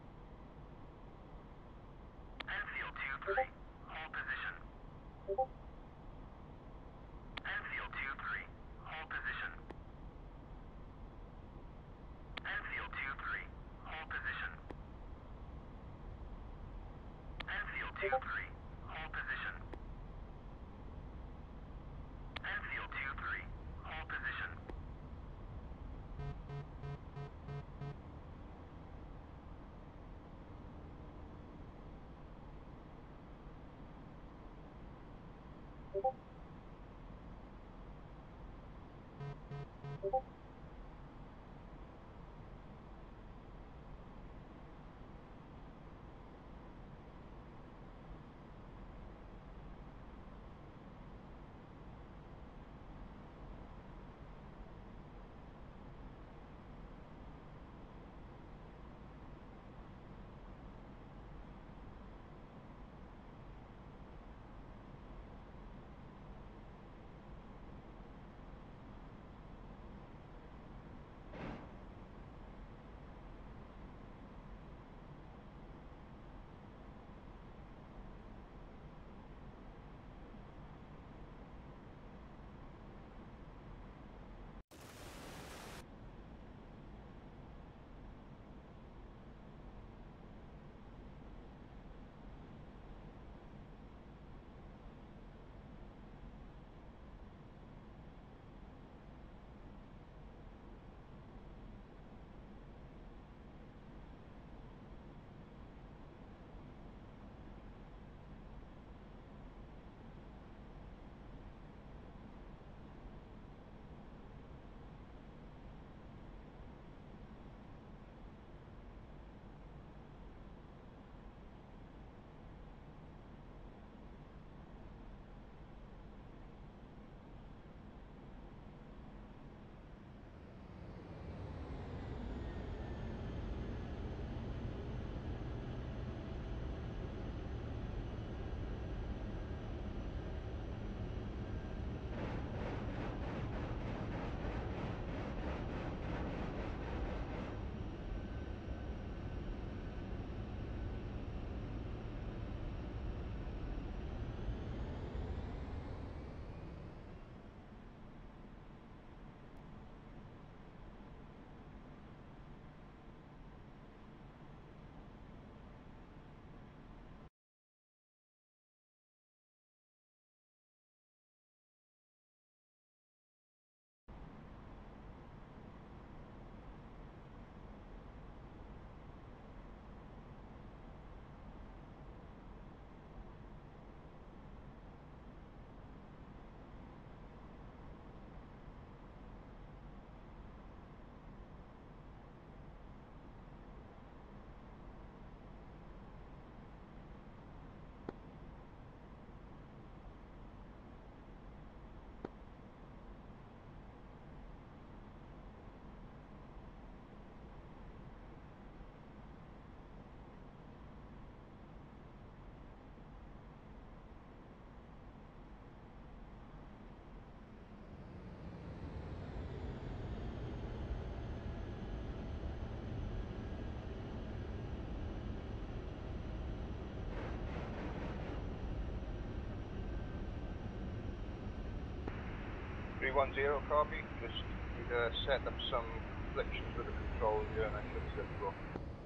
Enfield 2-3. Hold position. Enfield 2-3. Hold position. Enfield 2-3. Hold position. Enfield 2-3. Hold position. Enfield 2-3. Hold position. 310, copy. Just need to set up some conflictions with the controls here and I should be good to go.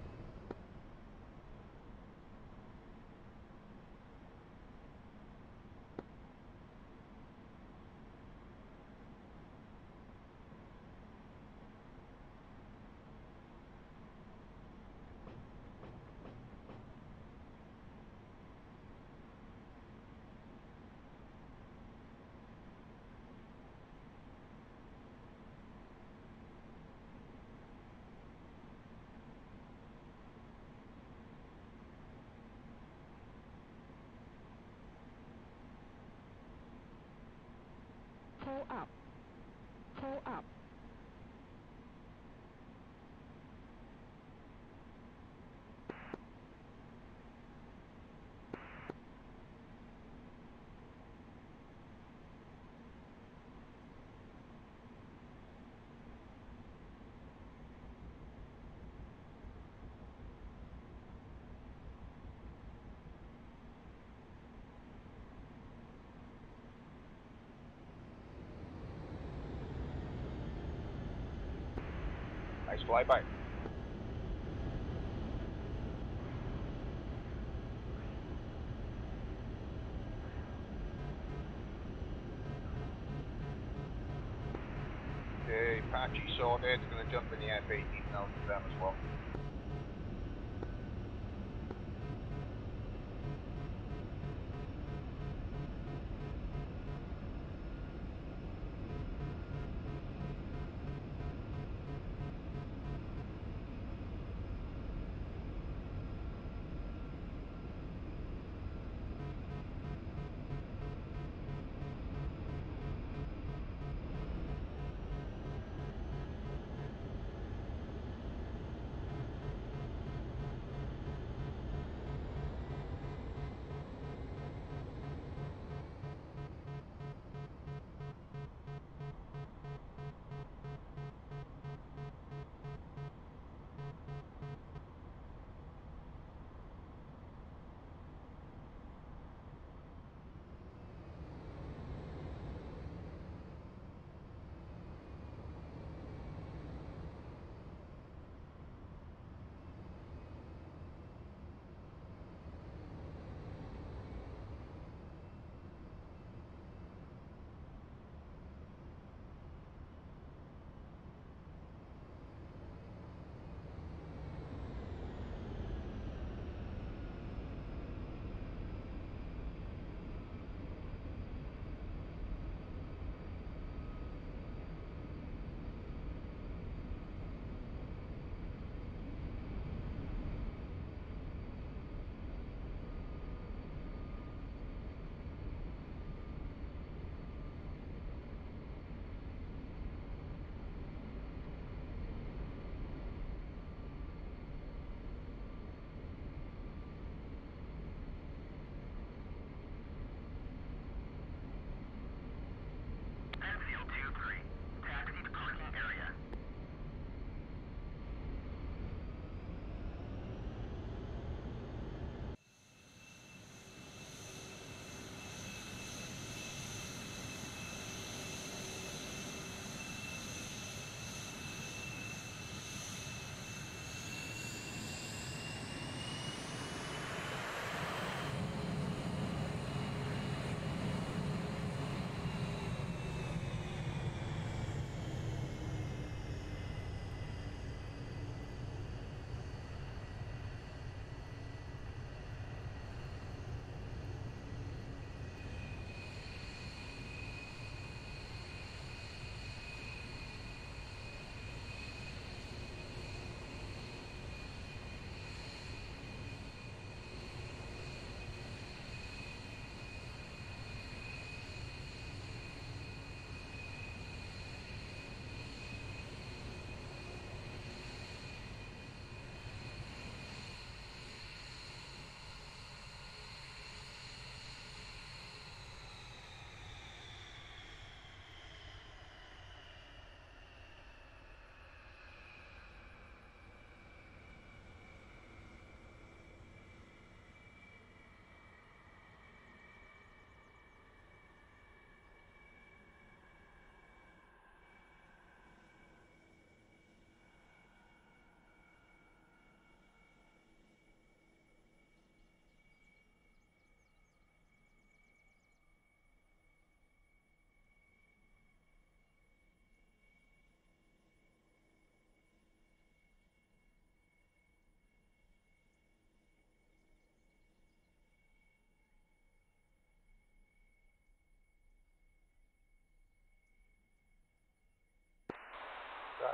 Pull up. Pull up. Nice flyby. Okay, Apache sorted. It's going to jump in the F-18 now to them as well.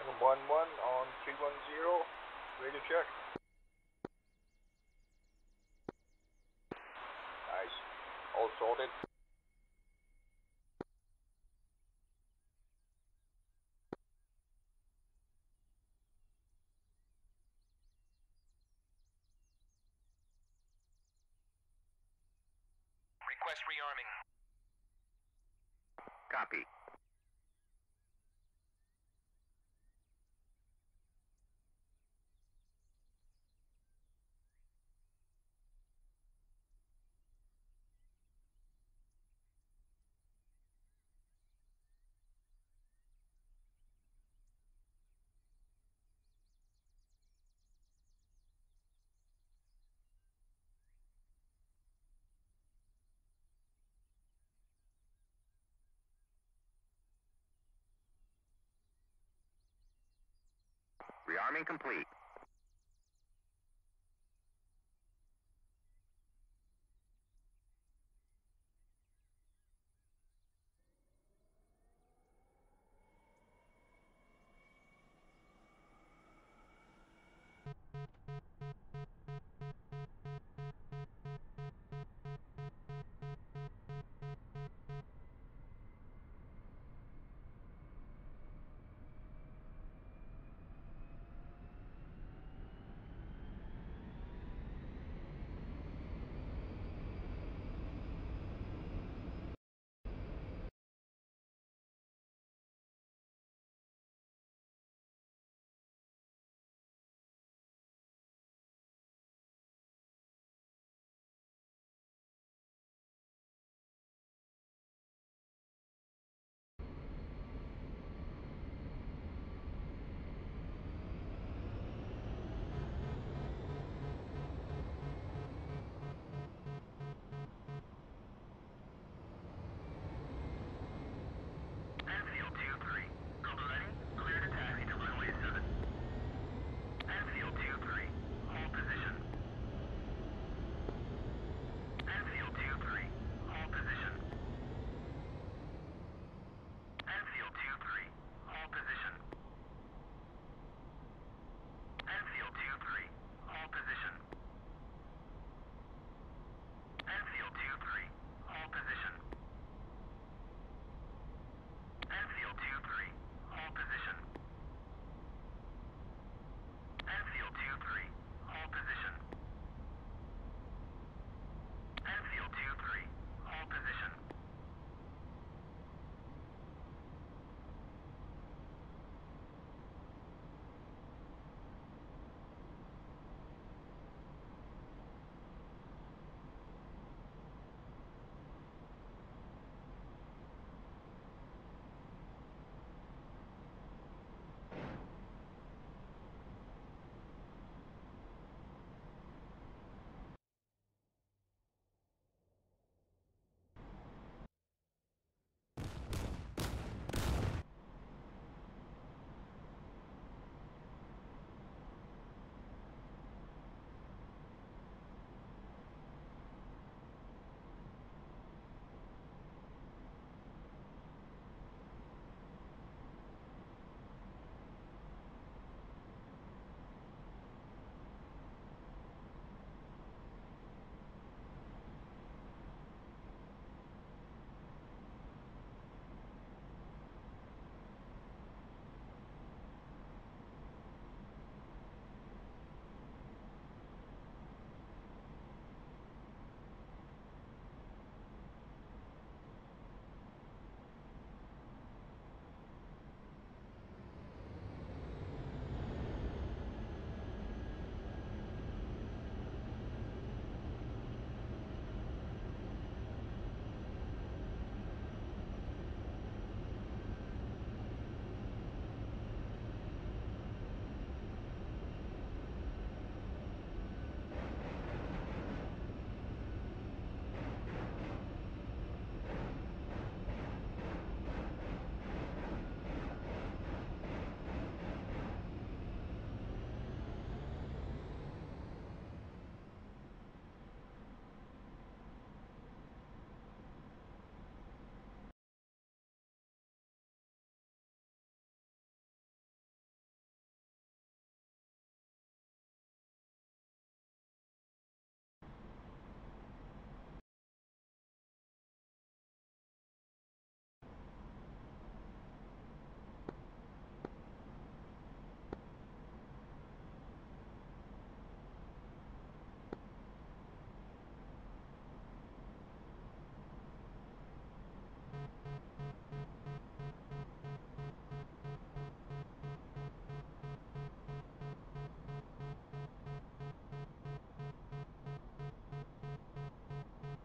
11 on 310. Radio check. Nice. All sorted. Request rearming. Copy. Rearming complete.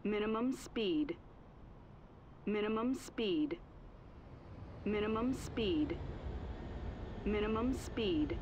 Minimum speed. Minimum speed. Minimum speed. Minimum speed.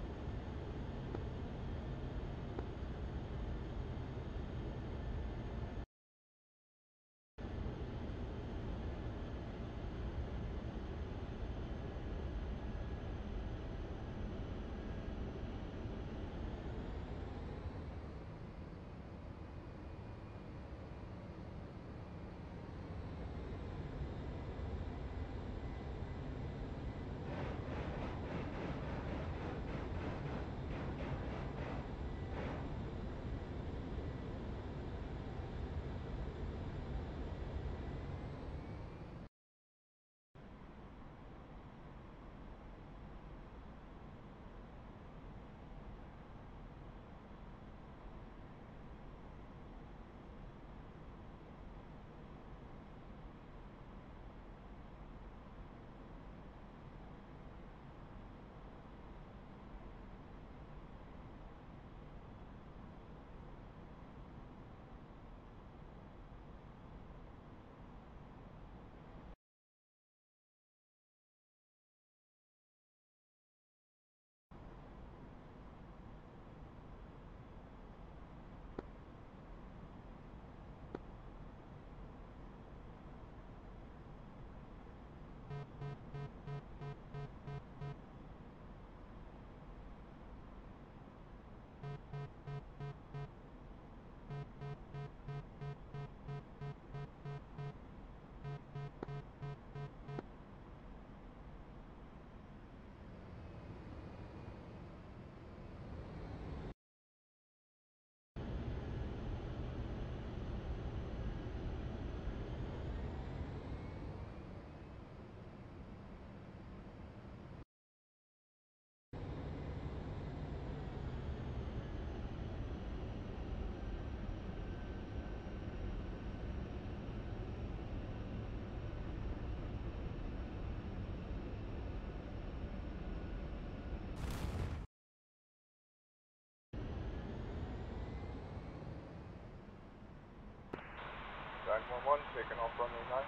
One taking off runway 9.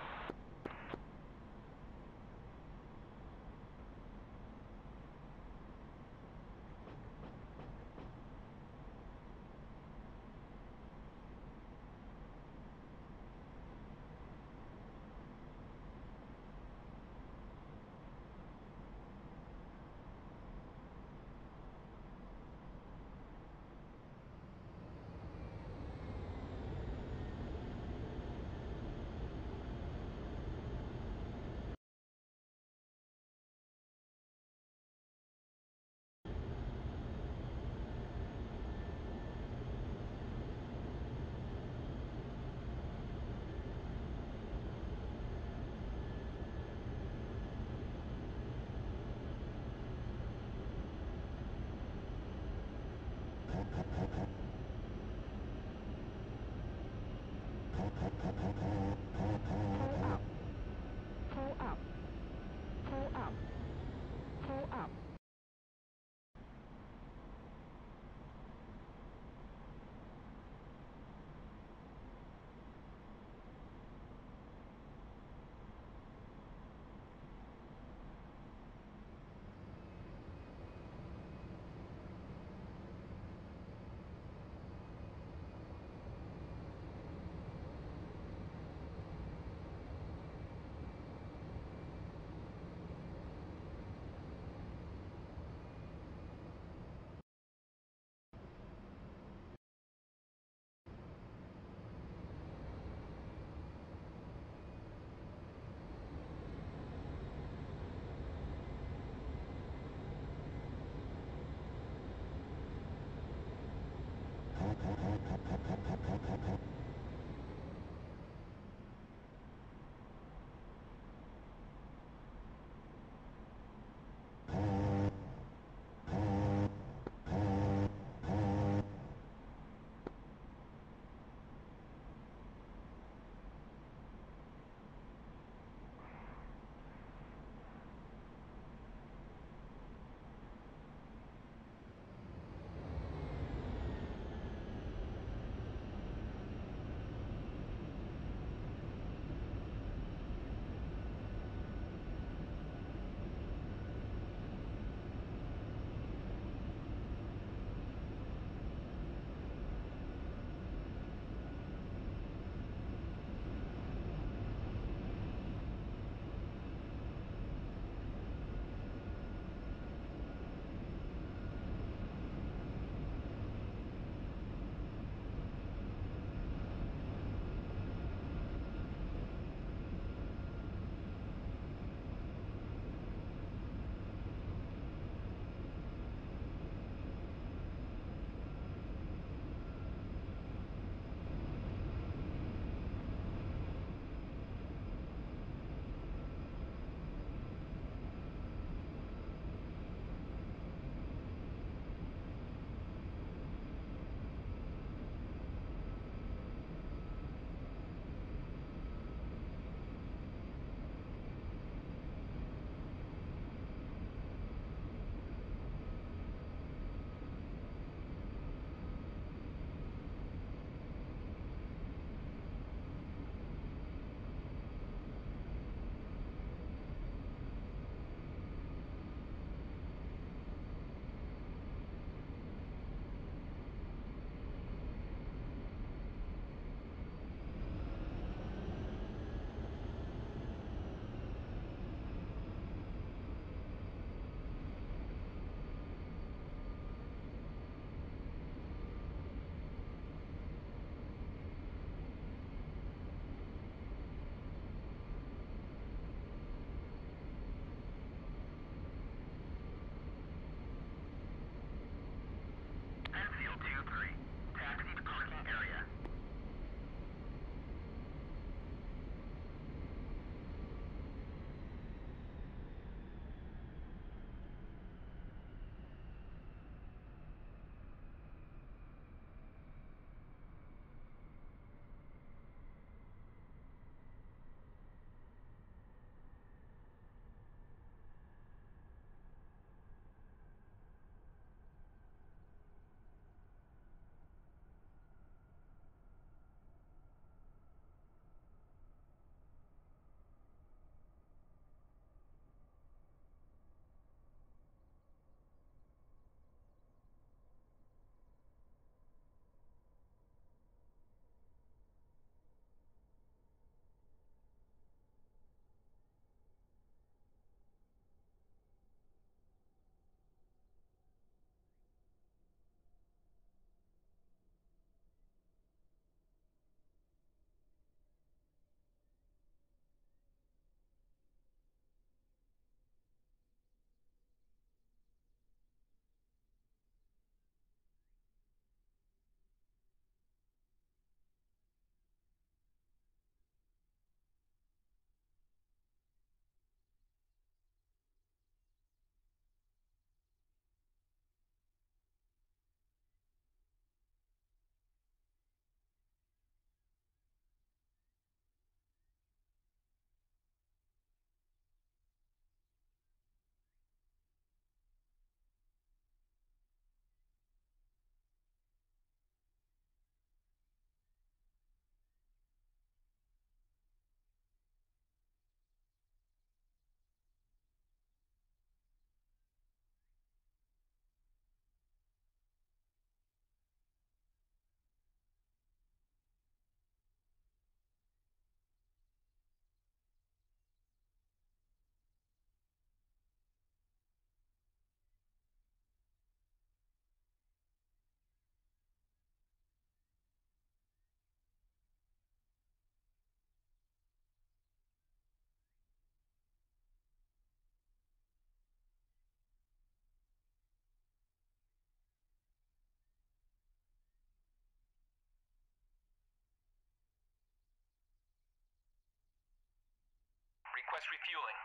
Request refueling.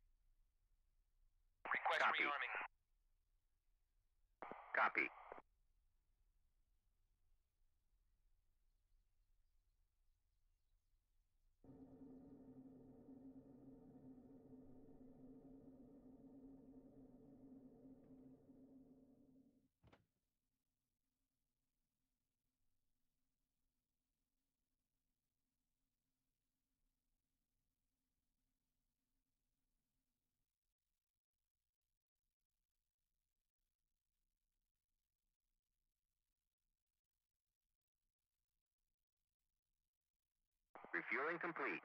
Request Copy. rearming. Copy. Refueling complete.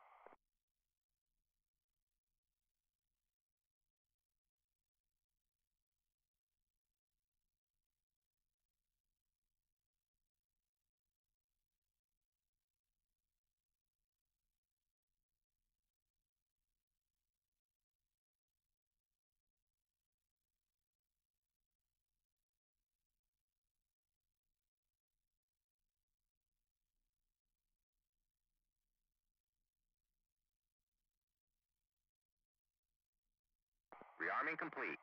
Rearming complete.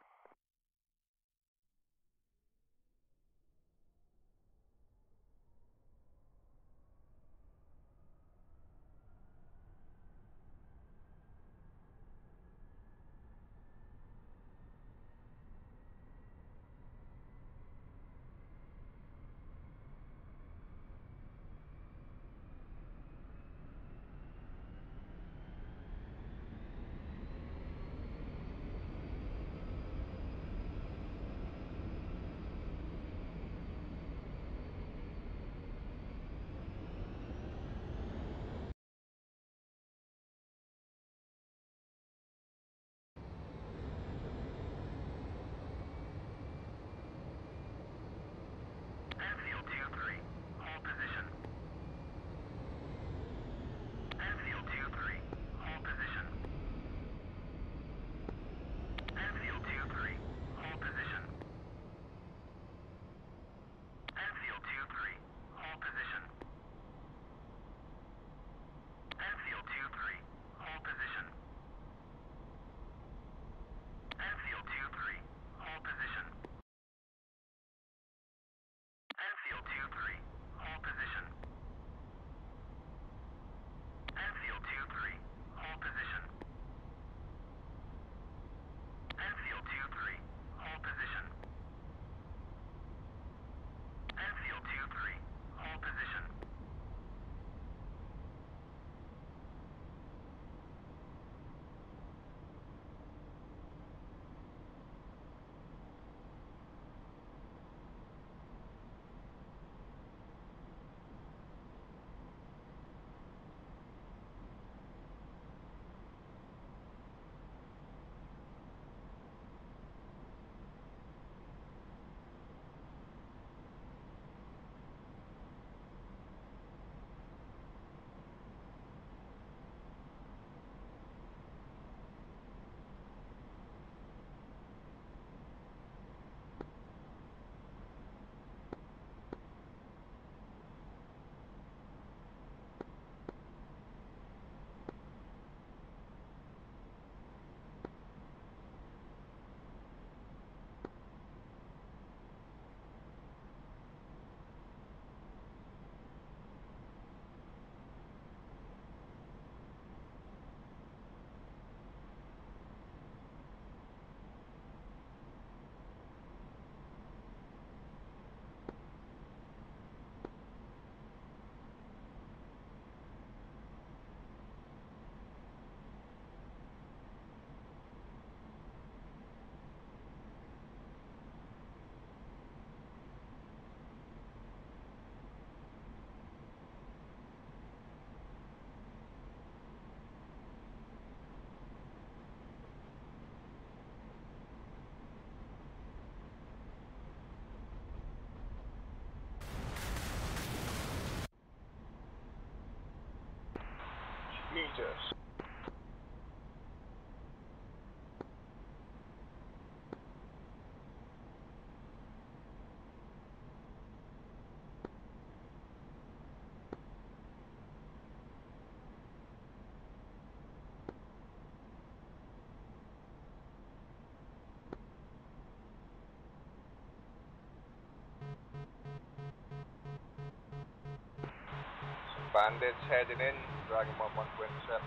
Bandits heading in, Dragon 1127.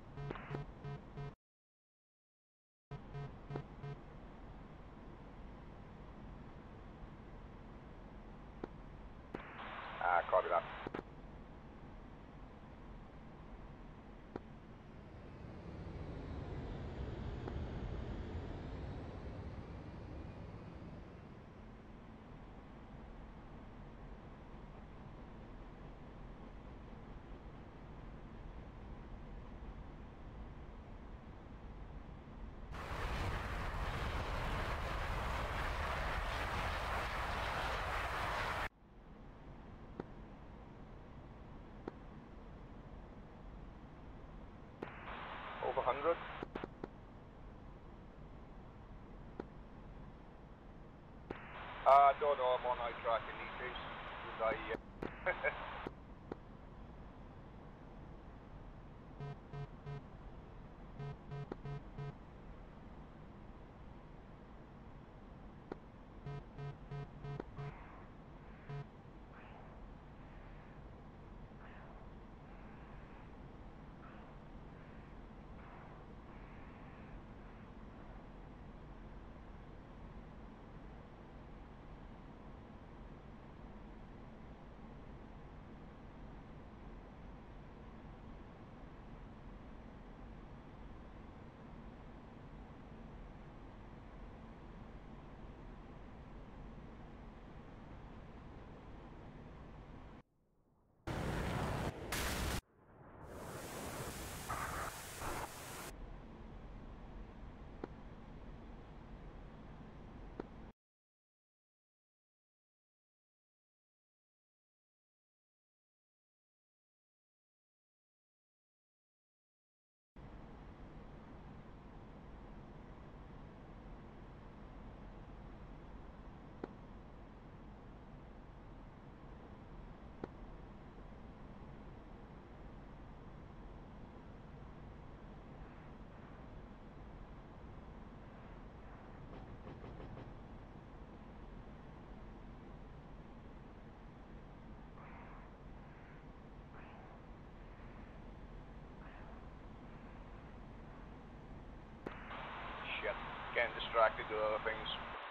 Copy that. Over 100. Don't know, I'm on high track in these days. Shit, getting distracted with other things.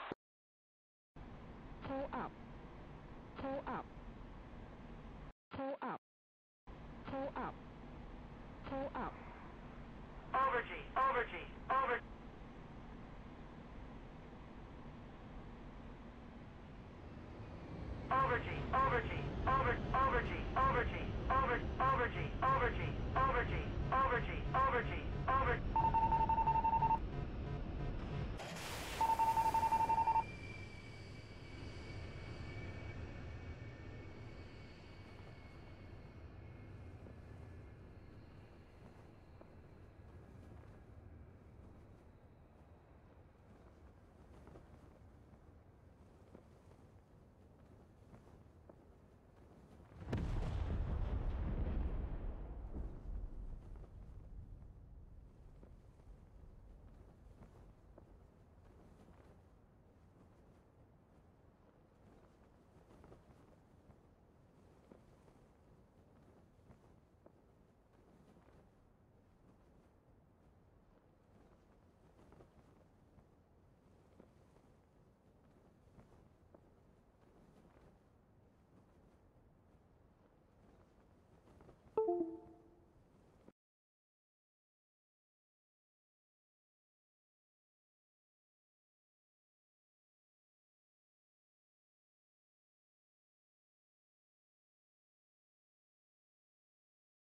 Pull up. Pull up. Pull up. Pull up. Pull up. Over G, over G, over. Over G, over G, over G, over G, over G, over G, over G, over G, over G, over G, over G, over.